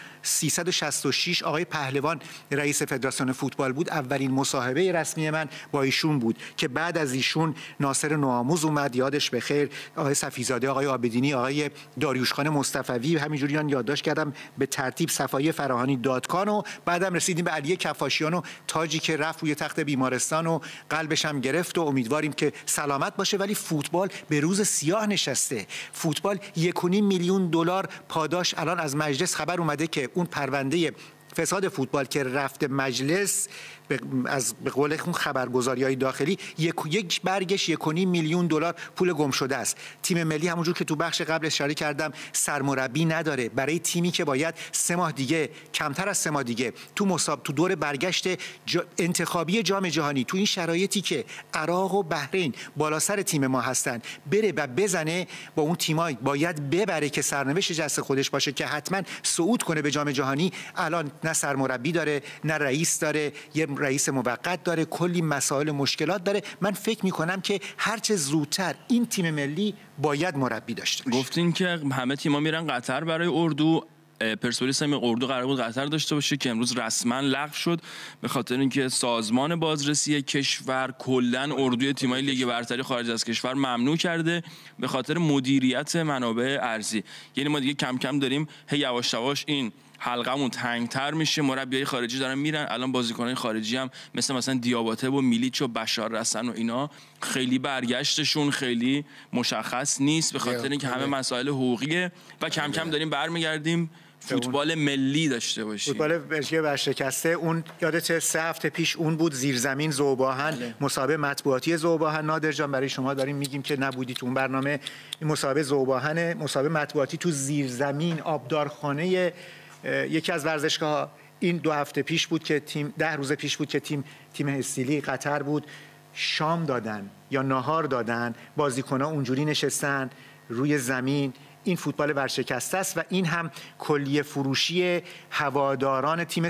1366 آقای پهلوان رئیس فدراسیون فوتبال بود، اولین مصاحبه رسمی من با ایشون بود که بعد از ایشون ناصر نوآموز اومد یادش بخیر، آقای صفیزاده، آقای آبدینی، آقای داریوش خان مصطفی، همینجوری یادداشت کردم به ترتیب، صفای فراهانی دادکان، و بعدم رسیدیم به علی کفاشیان و تاجی که رفت روی تخت بیمارستان و قلبش هم گرفت و امیدواریم که سلامت باشه. ولی فوتبال به روز سیاه نشسته. فوتبال $1.5 میلیون پاداش. الان از مجلس خبر اومده که اون پرونده فساد فوتبال که رفته مجلس از به قول اون خبرگزاری‌های داخلی یک برگش 1.5 میلیون دلار پول گم شده است. تیم ملی همونجور که تو بخش قبل اشاره کردم سرمربی نداره. برای تیمی که باید 3 ماه دیگه، کمتر از 3 ماه دیگه تو دور برگشت انتخابی جام جهانی، تو این شرایطی که عراق و بحرین بالا سر تیم ما هستن، بره و بزنه با اون تیمای باید ببره که سرنوشت دست خودش باشه که حتما صعود کنه به جام جهانی. الان نه سرمربی داره، نه رئیس داره، یه رئیس موقت داره، کلی مسائل مشکلات داره. من فکر میکنم که هرچه زودتر این تیم ملی باید مربی داشته باشه. گفتین که همه تیم‌ها میرن قطر برای اردو، پرسپولیس هم اردو قرار بود قطر داشته باشه که امروز رسما لغو شد به خاطر اینکه سازمان بازرسی کشور کلا اردوی تیم‌های لیگ برتری خارج از کشور ممنوع کرده به خاطر مدیریت منابع ارزی. یعنی ما دیگه کم کم داریم یواش یواش این حلقمون تنگتر میشه، مربیای خارجی دارن میرن. الان بازیکنان خارجی هم مثلا دیاباته و میلیچ و بشار رسن و اینا خیلی برگشتشون خیلی مشخص نیست به خاطر اینکه همه مسائل حقوقیه و کم کم داریم برمیگردیم فوتبال ملی داشته باشیم. فوتبال بلژیک ورشکسته، اون یادت 3 هفته پیش اون بود زیرزمین ذوب‌آهن، مسابقه مطبوعاتی ذوب‌آهن. نادر جان برای شما داریم میگیم که نبودی تو اون برنامه. این مسابقه ذوب‌آهن، مسابقه مطبوعاتی تو زیرزمین آبدارخانه یکی از ورزشگاه‌ها. این 2 هفته پیش بود که 10 روز پیش بود که تیم استیلی قطر بود، شام دادن یا ناهار دادن، بازیکن‌ها اونجوری نشستن روی زمین. این فوتبال ورشکسته است و این هم کلیه فروشی هواداران تیم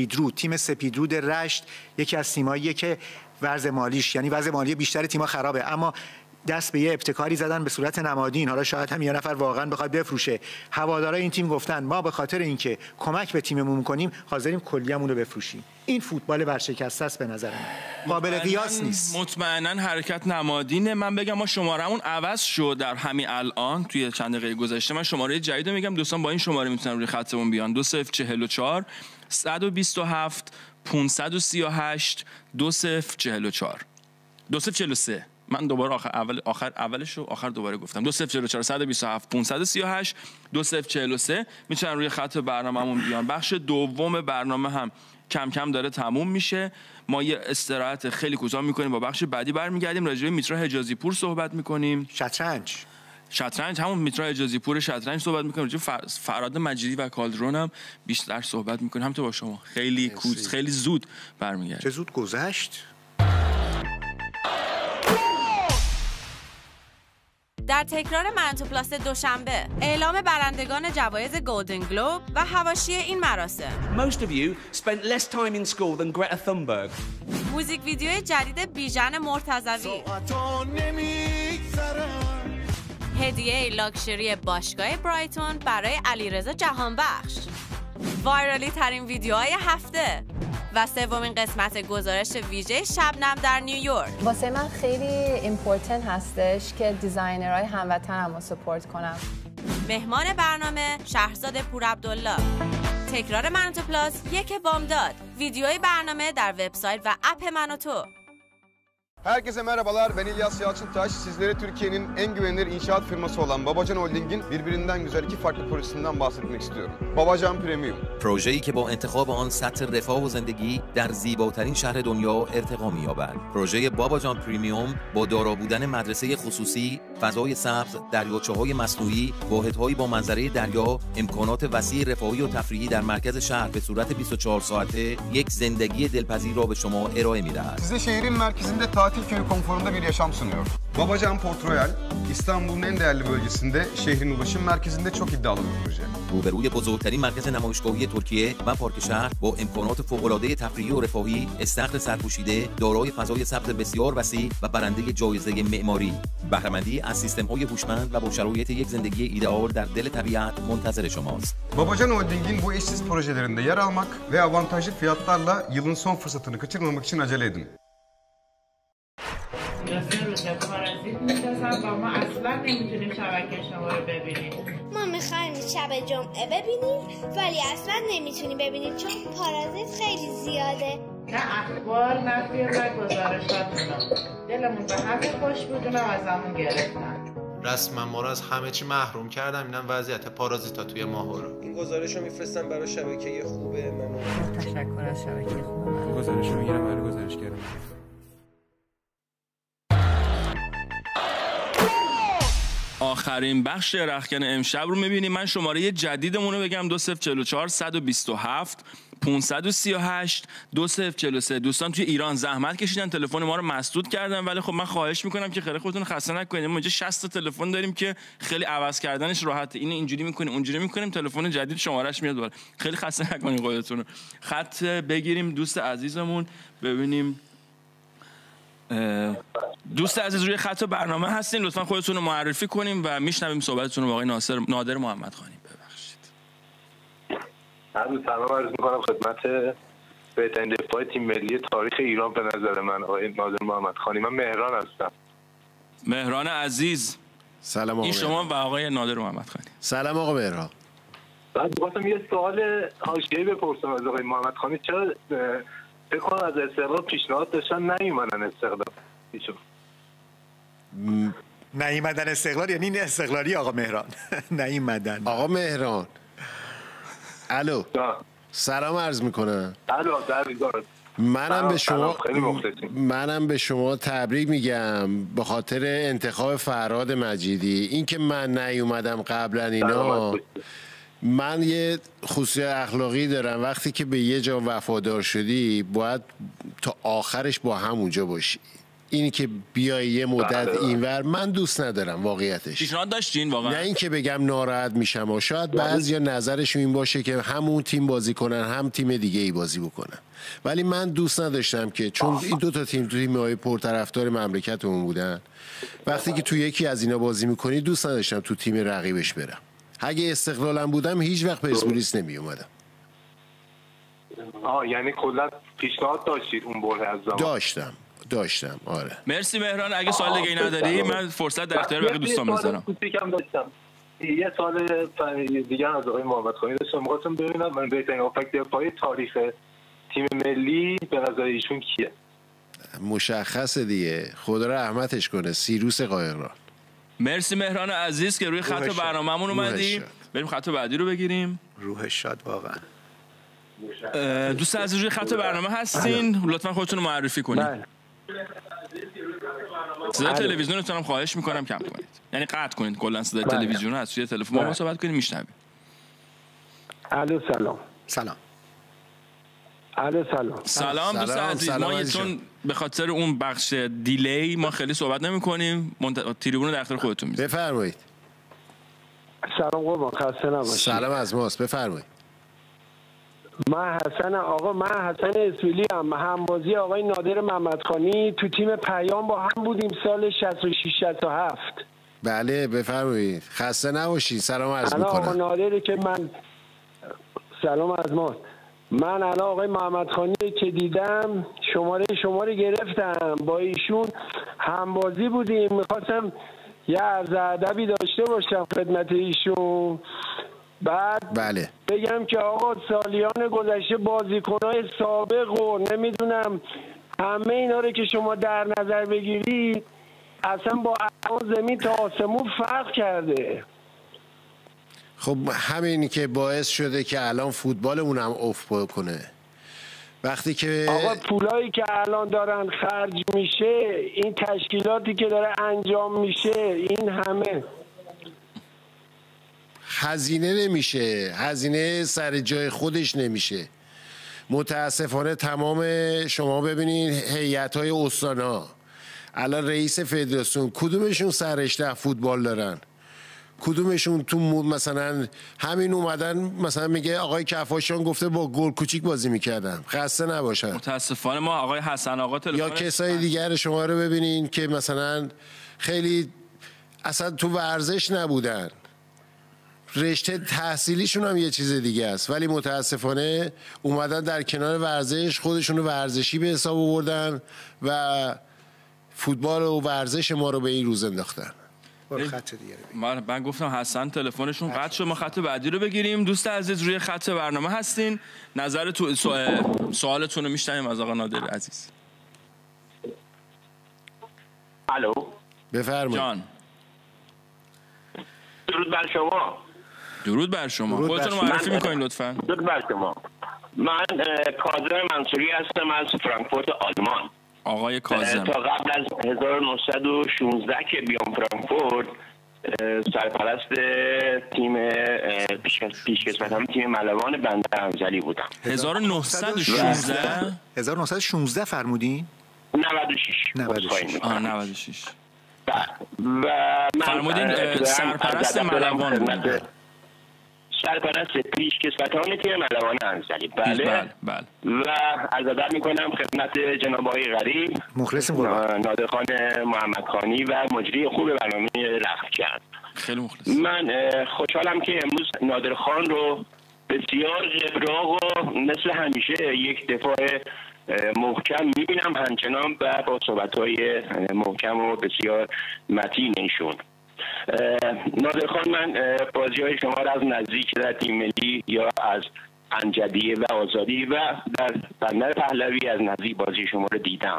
سپیدرود رشت، یکی از تیماییه که وضع مالیش، یعنی وضع مالی بیشتر تیم‌ها خرابه، اما دست به یه ابتکاری زدن به صورت نمادین. حالا شاید هم یه نفر واقعا بخواد بفروشه. هوادارای این تیم گفتن ما به خاطر اینکه کمک به تیممون کنیم حاضریم کلیه‌مون رو بفروشیم. این فوتبال ورشکسته است به نظر من، قابل قیاس نیست. مطمئنا حرکت نمادینه. من بگم ما شمارهمون عوض شد در همین الان توی چند دقیقه گذشته. من شماره جدید میگم، دوستان با این شماره میتونن روی خطمون بیان. 2044 127 538 2044 2043. من دوباره آخر دوباره گفتم 2044 127 538 2043 میتونن روی خط برنامه‌مون بیان. بخش دوم برنامه هم کم کم داره تموم میشه. ما یه استراحت خیلی کوتاه میکنیم، با بخش بعدی برمیگردیم راجع به میترا حجازی پور صحبت میکنیم. شطرنج همون میترا حجازی پور شطرنج صحبت میکنیم. راجع به فراد مجیدی و کالدرون هم بیشتر صحبت میکنیم. هم تو با شما خیلی زود برمیگردیم. چه زود گذشت. در تکرار من تو پلاس دوشنبه اعلام برندگان جوایز گلدن گلوب و حواشی این مراسم. Most of you spent less time in school than Greta Thunberg. موزیک ویدیوی جدید بیژن مرتضوی. هدیه لاکچری باشگاه برایتون برای علیرضا جهانبخش. وایرالی ترین ویدیوهای هفته و سومین قسمت گزارش ویژه شبنم در نیویورک. واسه من خیلی ایمپورتنت هستش که دیزاینرهای هموطنم رو سپورت کنم. مهمان برنامه شهرزاد پورعبدالله. تکرار من تو پلاس 1 بامداد. ویدیوی برنامه در وبسایت و اپ من و تو. Herkese merhabalar, ben İlyas Yalçıntaş. Sizlere Türkiye'nin en güvenilir inşaat firması olan Babacan Holding'in birbirinden güzel 2 farklı projesinden bahsetmek istiyorum. Babacan Premium. پروژه‌ای که با انتخاب آن سطح رفاه و زندگی در زیباترین شهر دنیا ارتقا می‌یابد. پروژه باباجان پریمیوم با دارا بودن مدرسه خصوصی، فضای سبز، دریاچه‌های مصنوعی، واحدهایی با منظره دریا، امکانات وسیع رفاهی و تفریحی در مرکز şehir به صورت 24 ساعته یک زندگی دلپذیر را به شما ارائه می‌دهد. Size şehrin merkezinde tatil köyü konforunda bir yaşam sunuyor. Babacan Port Royal, İstanbul'un en değerli bölgesinde, şehrin ulaşım merkezinde çok iddialı bir proje. روبروی بزرگترین مرکز نمایشگاهی ترکیه و پارک شهر با امکانات فوق‌العاده تفریحی و رفاهی، استخر سرپوشیده، دارای فضای سبز بسیار وسیع و برنده جایزه معماری. بهره‌مندی از سیستم‌های هوشمند و با شرایط یک زندگی ایدئال در دل طبیعت منتظر شماست. Babacan Holding'in bu eşsiz projelerinde yer almak ve avantajlı fiyatlarla yılın son fırsatını kaçırmamak için acele edin. ما اصلا نمیتونیم شبکه شما رو ببینیم. ما میخوایم شب جمعه ببینیم ولی اصلا نمیتونیم ببینیم چون پارازیت خیلی زیاده. نه اخبار نه فیلم نه گزارشاتونو. دلمون به همین خوش بود و ازمون گرفتن. رسما ما رو از همه چی محروم کردن. اینم وضعیت پارازیتا توی ماهو رو. این گزارش رو میفرستم برای شبکه خوبه منو. تشکر از شبکه خوبه منو. گزارش رو میگیرم برای گزارشگرم. آخرین بخش رختکن امشب رو میبینیم. من شماره جدیدمون رو بگم 2044 127 538 2043. دوستان توی ایران زحمت کشیدن تلفن ما رو مسدود کردن، ولی خب من خواهش میکنم که خیلی خودتون خسته نکنید. ما اینجا 60 تا تلفن داریم که خیلی عوض کردنش راحته. اینو اینجوری میکنیم اونجوری میکنیم، تلفن جدید شمارهش میاد بالا. خیلی خسته نکنید خودتون رو. خط بگیریم دوست عزیزمون ببینیم. دوست عزیز روی خط برنامه هستین، لطفا خودتون رو معرفی کنیم و میشنویم صحبتتون رو با آقای نادر محمدخانی. ببخشید. سلام عرض میکنم خدمت بهترین دفاع تیم ملی تاریخ ایران به نظر من آقای نادر محمدخانی. من مهران هستم. مهران عزیز سلام. این شما و آقای نادر محمدخانی. سلام آقا مهران. بعد می‌خواستم یه سوال حاشیه‌ای بپرسم از آقای محمدخانی. چرا فکر کنم از استقلال پیشنهاد داشتن نیومدن استقلال؟ نیومدن استقلال یعنی این استقلالی آقا مهران. نیومدن آقا مهران. الو سلام عرض میکنم. الو منم به شما تبریک میگم به خاطر انتخاب فرهاد مجیدی. این که من نیومدم قبلا اینا، من یه خصوصیت اخلاقی دارم. وقتی که به یه جا وفادار شدی باید تا آخرش با همونجا باشی. اینی که بیای یه مدت اینور من دوست ندارم واقعیتش. پیشنهاد داشتین واقعا؟ نه این که بگم ناراحت میشم و شاید بعضیا نظرشون این باشه که همون تیم بازی کنن هم تیم دیگه ای بازی بکنن، ولی من دوست نداشتم که چون این دو تا تیم تیم‌های پرطرفدار مملکتمون بودن، وقتی که تو یکی از اینا بازی میکنی دوست نداشتم تو تیم رقیبش برم. اگه استقلالم بودم هیچ وقت پرسپولیس نمی اومدم. یعنی کلا پیشنهاد داشتید اون بره از زمان؟ داشتم آره. مرسی مهران. اگه سوال دیگه ای نداری من فرصت در اختیار بقیه دوستان میذارم. یه سوال دیگه از آقای محمدخانی داشتم. می‌خواستم ببینم من بهترین هافبک دفاعی تاریخ تیم ملی به نظر ایشون کیه؟ مشخصه دیگه، خدا رحمتش کنه، سیروس قایقران. مرسی مهران عزیز که روی خط برنامه‌مون اومدی. بریم خط بعدی رو بگیریم. روح شاد واقعا. دوست عزیز روی خط برنامه هستین، لطفا خودتون رو معرفی کنید. صدای تلویزیونتون هم خواهش میکنم کم کنید، یعنی قطع کنید کلا صدای تلویزیون هست توی تلفن ما صحبت کنیم میشنویم. الو سلام. الو سلام دوست عزیز. ما چون به خاطر اون بخش دیلی ما خیلی صحبت نمی‌کنیم، تریبون رو در اختیار خودتون میذاریم. بفرمایید. سلام قربان، خسته نباشید. سلام از ماست، بفرمایید. من حسن اسویلی هم بازی آقای نادر محمدخانی تو تیم پیام با هم بودیم سال 66 67. بله بفرمایید. خسته نباشید. سلام عرض می‌کنم. آقا نادری که من سلام از ما. من الان آقای محمدخانی که دیدم شماره گرفتم، با ایشون هم بازی بودیم. میخواستم یه عرض ادبی داشته باشم خدمت ایشون. بعد بله بگم که آقا سالیان گذشته بازیکنهای سابق و نمیدونم همه اینا رو که شما در نظر بگیرید اصلا با الان زمین تا آسمون فرق کرده. خب همینی که باعث شده که الان فوتبالمون هم افت کنه. وقتی که آقا پولایی که الان دارن خرج میشه، این تشکیلاتی که داره انجام میشه، این همه هزینه نمیشه، هزینه سر جای خودش نمیشه. متاسفانه تمام شما ببینید هیئت‌های استان‌ها الان رئیس فدراسیون کدومشون سررشته فوتبال دارن؟ کدومشون تو مثلا همین اومدن مثلا میگه آقای کفاشان گفته با گل کوچیک بازی میکردم. خسته نباشن. متاسفانه ما آقای حسن آقا یا کسای دیگر شما رو ببینین که مثلا خیلی اصلا تو ورزش نبودن، رشته تحصیلیشون هم یه چیز دیگه است، ولی متاسفانه اومدن در کنار ورزش خودشون رو ورزشی به حساب آوردن و فوتبال و ورزش ما رو به این روز انداختن. خط دیگه من گفتم حسن تلفنشون قطع شد. ما خط بعدی رو بگیریم. دوست عزیز روی خط برنامه هستین، نظر سوالتون رو میشنویم از آقا نادر عزیز. الو بفرمایید. جان درود بر شما. درود بر شما. خودتون معرفی میکنین لطفاً. درود بر شما. من کاظم منصوری هستم از فرانکفورت آلمان. آقای کاظم، تا قبل از 1916 که بیام فرانکفورت سرپرست تیم پیشکسوتان تیم ملوان بندر انزلی بودم. 1916 فرمودین؟ 96. 96. و فرمودین سرپرست ملوان بودن. سرپرست پیشکسوتان تیم ملوان انزلی. بله. و از ادب میکنم خدمت جناب آقای غریب، مخلصیم، نادرخان محمدخانی و مجری خوب برنامه رختکن. خیلی مخلص. من خوشحالم که امروز نادرخان رو بسیار جبراق و مثل همیشه یک دفاع محکم میبینم همچنان و با صحبت‌های محکم و بسیار متین ایشون. نادرخان، من بازی‌های شما را از نزدیک در تیم ملی یا از انجدیه و آزادی و در بندر پهلوی از نزدیک بازی شما رو دیدم.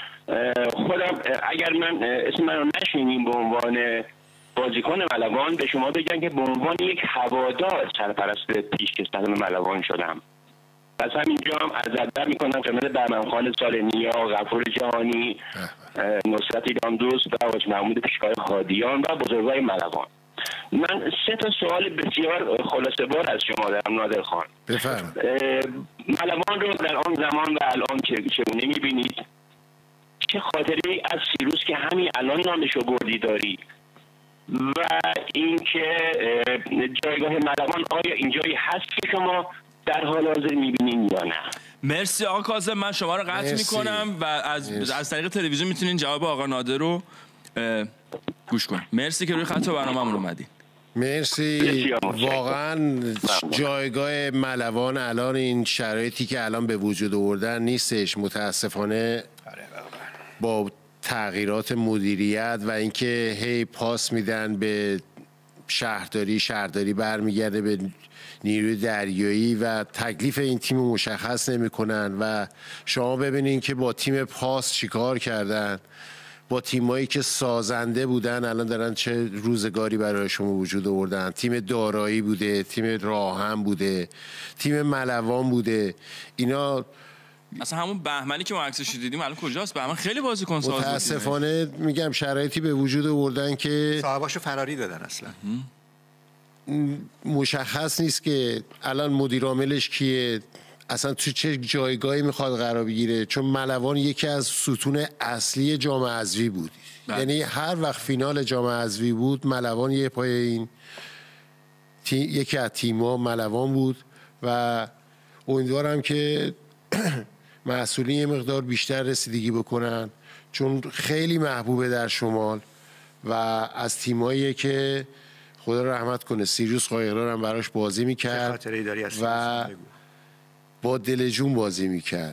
خودم اگر من اسم من رو نشنیم به عنوان بازیکن ملوان، به شما بگم که به عنوان یک هوادار سرپرست پیشکسوتان ملوان شدم. پس همینجا هم از ادب میکنم خدمت بهمنخان سالنیا، غفور جهانی، نصرت ایران-دوست و حاج محمود پیشکار هادیان و بزرگای ملوان. من 3 سوال بسیار خلاصه بار از شما دارم نادرخان. بفرمایید. ملوان رو در آن زمان و الان چگونه میبینید؟ چه خاطری از سیروس که همین الان نامشو بردی داری؟ و اینکه جایگاه ملوان آیا اینجایی هست که شما در حال حاضر میبینین یا نه؟ مرسی آقا کاظم، من شما رو قطع میکنم و از طریق تلویزیون میتونین جواب آقا نادر رو گوش کنید. مرسی که روی خط برنامه‌مون اومدین. مرسی. واقعا جایگاه ملوان الان این شرایطی که الان به وجود آوردن نیستش، متاسفانه با تغییرات مدیریت و اینکه هی پاس میدن به شهرداری برمیگرده به نیروی دریایی و تکلیف این تیم مشخص نمیکنن و شما ببینین که با تیم پاس چیکار کردن، با تیمایی که سازنده بودن الان دارن چه روزگاری برای شما وجود آوردن. تیم دارایی بوده، تیم راهم بوده، تیم ملوان بوده. اینا اصلا همون بهمنی که ما عکسش دیدیم الان کجاست؟ بهمن خیلی بازیکن ساز بود. متاسفانه میگم شرایطی به وجود آوردن که صاحباشو فراری دادن، اصلا مشخص نیست که الان مدیر عاملش کیه، اصلا تو چه جایگاهی میخواد قرار بگیره، چون ملوان یکی از ستون اصلی جام حذفی بود. یعنی هر وقت فینال جام حذفی بود ملوان یه پای این یکی از تیم‌ها ملوان بود و امیدوارم که مسئولین یه مقدار بیشتر رسیدگی بکنن، چون خیلی محبوبه در شمال و از تیمایی که خدا رحمت کنه سیروس قایقرار هم براش بازی میکرد و با دل جون بازی میکرد.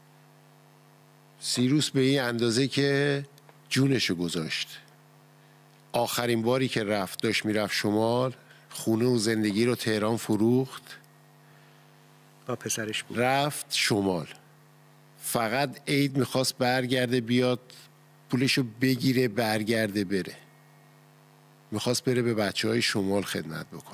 سیروس به این اندازه که جونشو گذاشت. آخرین باری که داشت میرفت شمال، خونه و زندگی رو تهران فروخت، با پسرش بود رفت شمال. فقط عید میخواست برگرده بیاد پولشو بگیره برگرده بره. میخواست بره به بچه‌های شمال خدمت بکنه.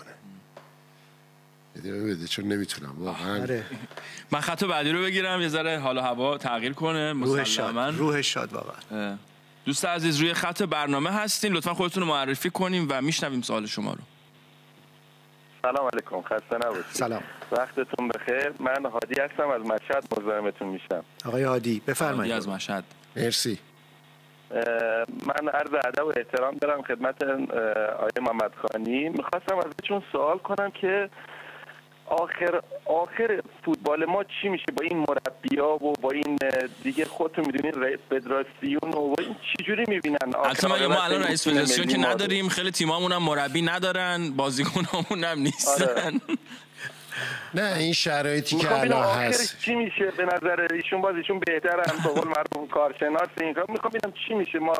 بده چون نمیتونم واقعا. من خط بعدی رو بگیرم یه ذره حال و هوا تغییر کنه. روح شاد واقعا. دوست عزیز روی خط برنامه هستین، لطفا خودتون رو معرفی کنیم و میشنویم سوال شما رو. سلام علیکم، خسته نباشید. سلام، وقتتون بخیر. من هادی هستم از مشهد، مزاحمتون میشم. آقای هادی بفرمایید. از مشهد. مرسی. من عرض ادب و احترام دارم خدمت آقای محمدخانی. میخواستم ازشون سوال کنم که آخر فوتبال ما چی میشه با این مربی‌ها و با این دیگه خودتون میدونین فدراسیون و این چی جوری میبینن؟ البته ما الان رئیس فدراسیون که نداریم، خیلی تیمامون هم مربی ندارن، بازیکنامون هم نیستن. نه این شرایطی که الان هست چی میشه به نظر ایشون؟ باز ایشون بهترن به قول مردم کارشناس این کار. میخوام ببینم چی میشه. ما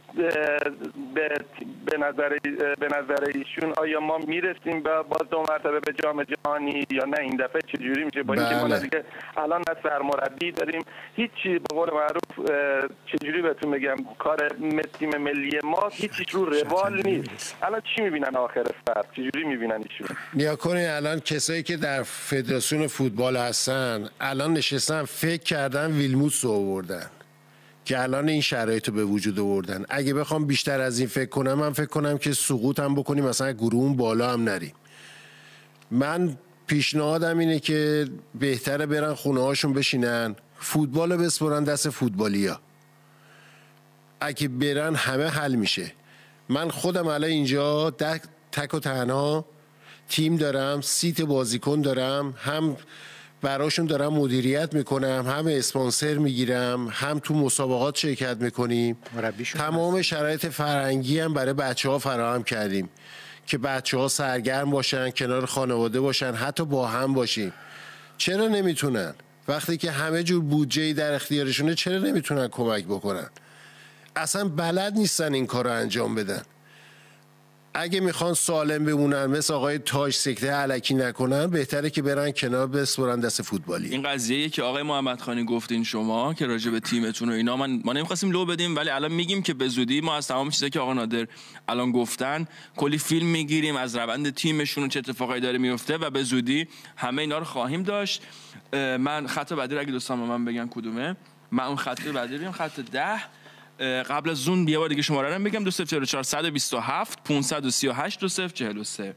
به نظر ایشون آیا ما میرسیم باز 2 مرتبه به جام جهانی یا نه؟ این دفعه چجوری میشه با اینکه ما دیگه الان نه سرمربی داریم هیچی، به قول معروف چجوری بهتون بگم، کار تیم ملی ما هیچیش رو روال نیست. الان چی میبینن آخر سر؟ چجوری میبینن ایشون؟ نیا کنین الان کسایی که در فدراسیون فوتبال هستن الان نشستن فکر کردن ویلموتس رو آوردن که الان این شرایط رو به وجود آوردن. اگه بخوام بیشتر از این فکر کنم، من فکر کنم که سقوط هم بکنیم، مثلا گروه بالا هم نریم. من پیشنهادم اینه که بهتره برن خونه هاشون بشینن، فوتبال رو بسپرن دست فوتبالیا. اگه برن همه حل میشه. من خودم الان اینجا تک و تنها تیم دارم، سیت بازیکن دارم، هم براشون دارم مدیریت میکنم، هم اسپانسر میگیرم، هم تو مسابقات شرکت میکنیم. تمام شرایط فرهنگی هم برای بچه ها فراهم کردیم که بچه ها سرگرم باشن، کنار خانواده باشن، حتی با هم باشیم. چرا نمیتونن؟ وقتی که همه جور بودجه‌ای در اختیارشونه چرا نمیتونن کمک بکنن؟ اصلا بلد نیستن این کار رو انجام بدن. اگه میخوان سالم بمونن مثل آقای تاج سکته الکی نکنن، بهتره که برن کنار بسپرن دست فوتبالی. این قضیه‌ای که آقای محمدخانی گفتین شما که راجع به تیمتون و اینا ما نمی‌خواستیم لو بدیم، ولی الان میگیم که به زودی ما از تمام چیزایی که آقا نادر الان گفتن کلی فیلم میگیریم از روند تیمشون و چه اتفاقایی داره میفته و به زودی همه اینا رو خواهیم داشت. من خط بعدی رو اگه دوستان به من بگن کدومه، من اون خط بعدی رو خط 10 قبل از زون یه بار دیگه شماره رو بگم 2044 127 538 2043.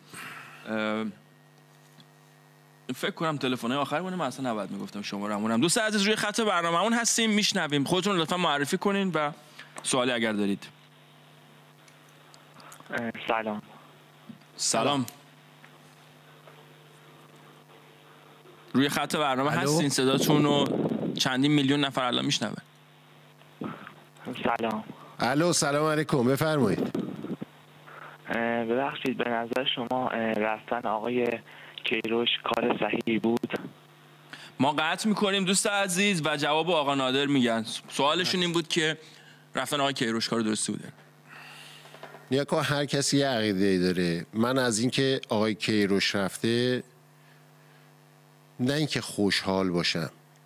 فکر کنم تلفن آخر بونه، من اصلا نباید میگفتم شماره‌مونم. دوست عزیز روی خط برنامه‌مون هستیم، میشنویم، خودتون لطفا معرفی کنین و سوالی اگر دارید. سلام. روی خط برنامه هستین، صداتون رو چندین میلیون نفر الان میشنون. سلام. الو سلام علیکم، بفرمایید. ببخشید به نظر شما رفتن آقای کیروش کار صحیحی بود؟ ما قطع میکنیم دوست عزیز و جواب آقا نادر میگن. سوالشون این بود که رفتن آقای کیروش کار درستی بوده. نیاکو هر کسی یه عقیده‌ای داره. من از اینکه آقای کیروش رفته نه اینکه خوشحال باشم،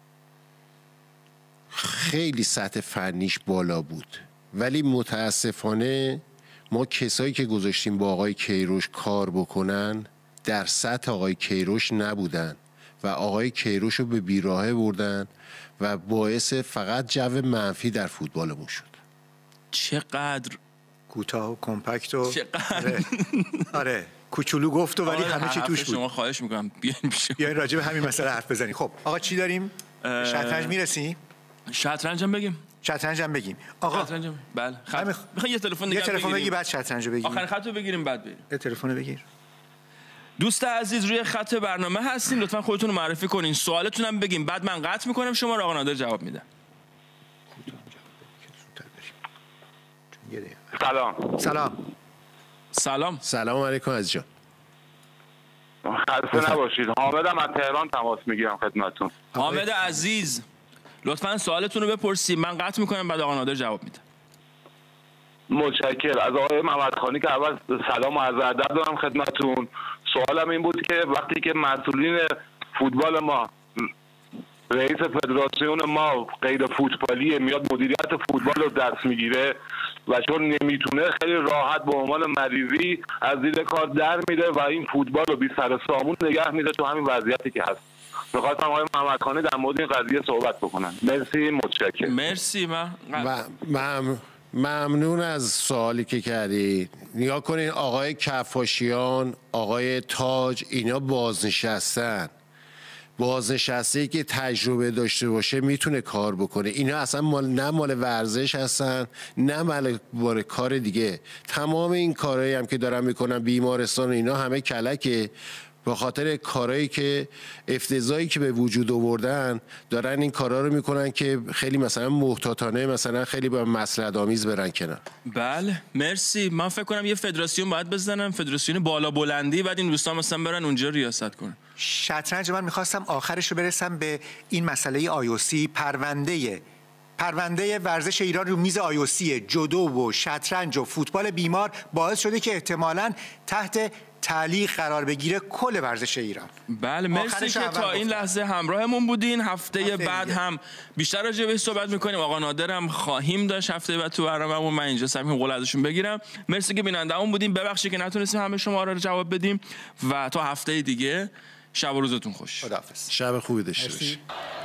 خیلی سطح فنیش بالا بود، ولی متاسفانه ما کسایی که گذاشتیم با آقای کیروش کار بکنن در سطح آقای کیروش نبودن و آقای کیروش رو به بیراهه بردن و باعث فقط جو منفی در فوتبالمون شد. چقدر کوتاه و کمپکت و آره کوچولو گفت ولی همه چی توش بود. شما خواهش میکنم بیاین راجع به همین مسئله حرف بزنیم. خب آقا چی داریم؟ شطرنج میرسیم؟ شطرنج هم بگیم. شطرنج هم بگیم. آقا شطرنج هم بله. میخوای یه تلفن دیگه بگی بعد شطرنج رو بگیم. آخر خط رو بگیریم بعد بریم. یه تلفن بگیر. دوست عزیز روی خط برنامه هستین، لطفا خودتون رو معرفی کنین، سوالتون هم بگیم، بعد من قطع میکنم شما رو آقا نادر جواب میدن. سلام علیکم عزیز جان. خسته نباشید. حامدم از تهران تماس میگیرم خدمتتون. حامد عزیز لطفا سوالتون رو بپرسید، من قطع میکنم بعد آقا نادر جواب میده. متشکرم. از آقای محمدخانی که اول سلام و عرض ادب دارم خدمتتون. سوالم این بود که وقتی که مسئولین فوتبال ما، رئیس فدراسیون ما غیر فوتبالی میاد مدیریت فوتبال رو دست میگیره و چون نمیتونه خیلی راحت به عنوان مریضی از زیر کار در میره و این فوتبال رو بی سر سامون نگه میده تو همین وضعیتی که هست. می‌خواستم آقای محمدخانی در مورد این قضیه صحبت بکنن. مرسی، متشکرم. مرسی. ممنون از سوالی که کردید. نگاه کنین آقای کفاشیان، آقای تاج، اینا بازنشسته‌ای که تجربه داشته باشه میتونه کار بکنه. اینا اصلا نه مال ورزش هستن نه مال کار دیگه. تمام این کارهایی هم که دارن میکنن بیمارستان و اینا همه کلکه، به خاطر کارهایی که افتضاحی که به وجود آوردن دارن این کارا رو میکنن که خیلی مثلا محتاطانه، مثلا خیلی با مصلحت آمیز برن کنار. بله مرسی. من فکر کنم یه فدراسیون باید بزنم، فدراسیون بالا بلندی، بعد این دوستان مثلا برن اونجا ریاست کنن. شطرنج من میخواستم آخرش رو برسم به این مسئله IOC، پرونده پرونده ورزش ایران رو میز IOC جودو و شطرنج و فوتبال بیمار باعث شده که احتمالاً تحت تعلیق قرار بگیره کل ورزش ایران. بله مرسی که تا این لحظه همراهمون بودین. هفته بعد هم بیشتر راجع بهش صحبت میکنیم. آقا نادر هم خواهیم داشت هفته بعد تو برنامه‌مون. من اینجا سعی می‌کنم قول ازشون بگیرم. مرسی که بیننده‌مون بودیم. ببخشید که نتونستیم همه شما رو جواب بدیم و تا هفته دیگه شب و روزتون خوش. خداحافظ. شب خوبی داشته باشید.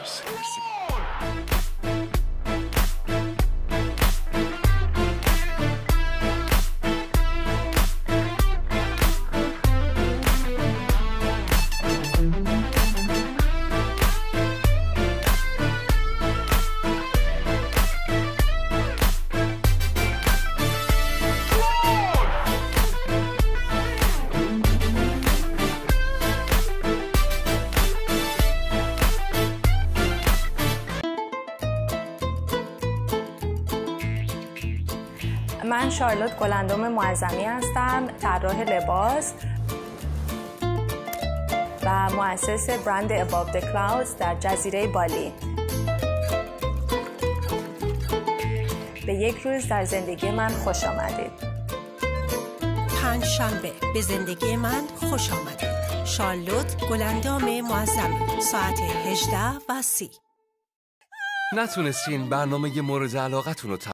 من شارلوت گلندام معظمی هستم، طراح لباس و مؤسس برند Above the Clouds در جزیره بالی. به یک روز در زندگی من خوش آمدید. پنجشنبه به زندگی من خوش آمدید. شارلوت گلندام معظمی، ساعت 18:30. نتونستین برنامه مورد علاقتون رو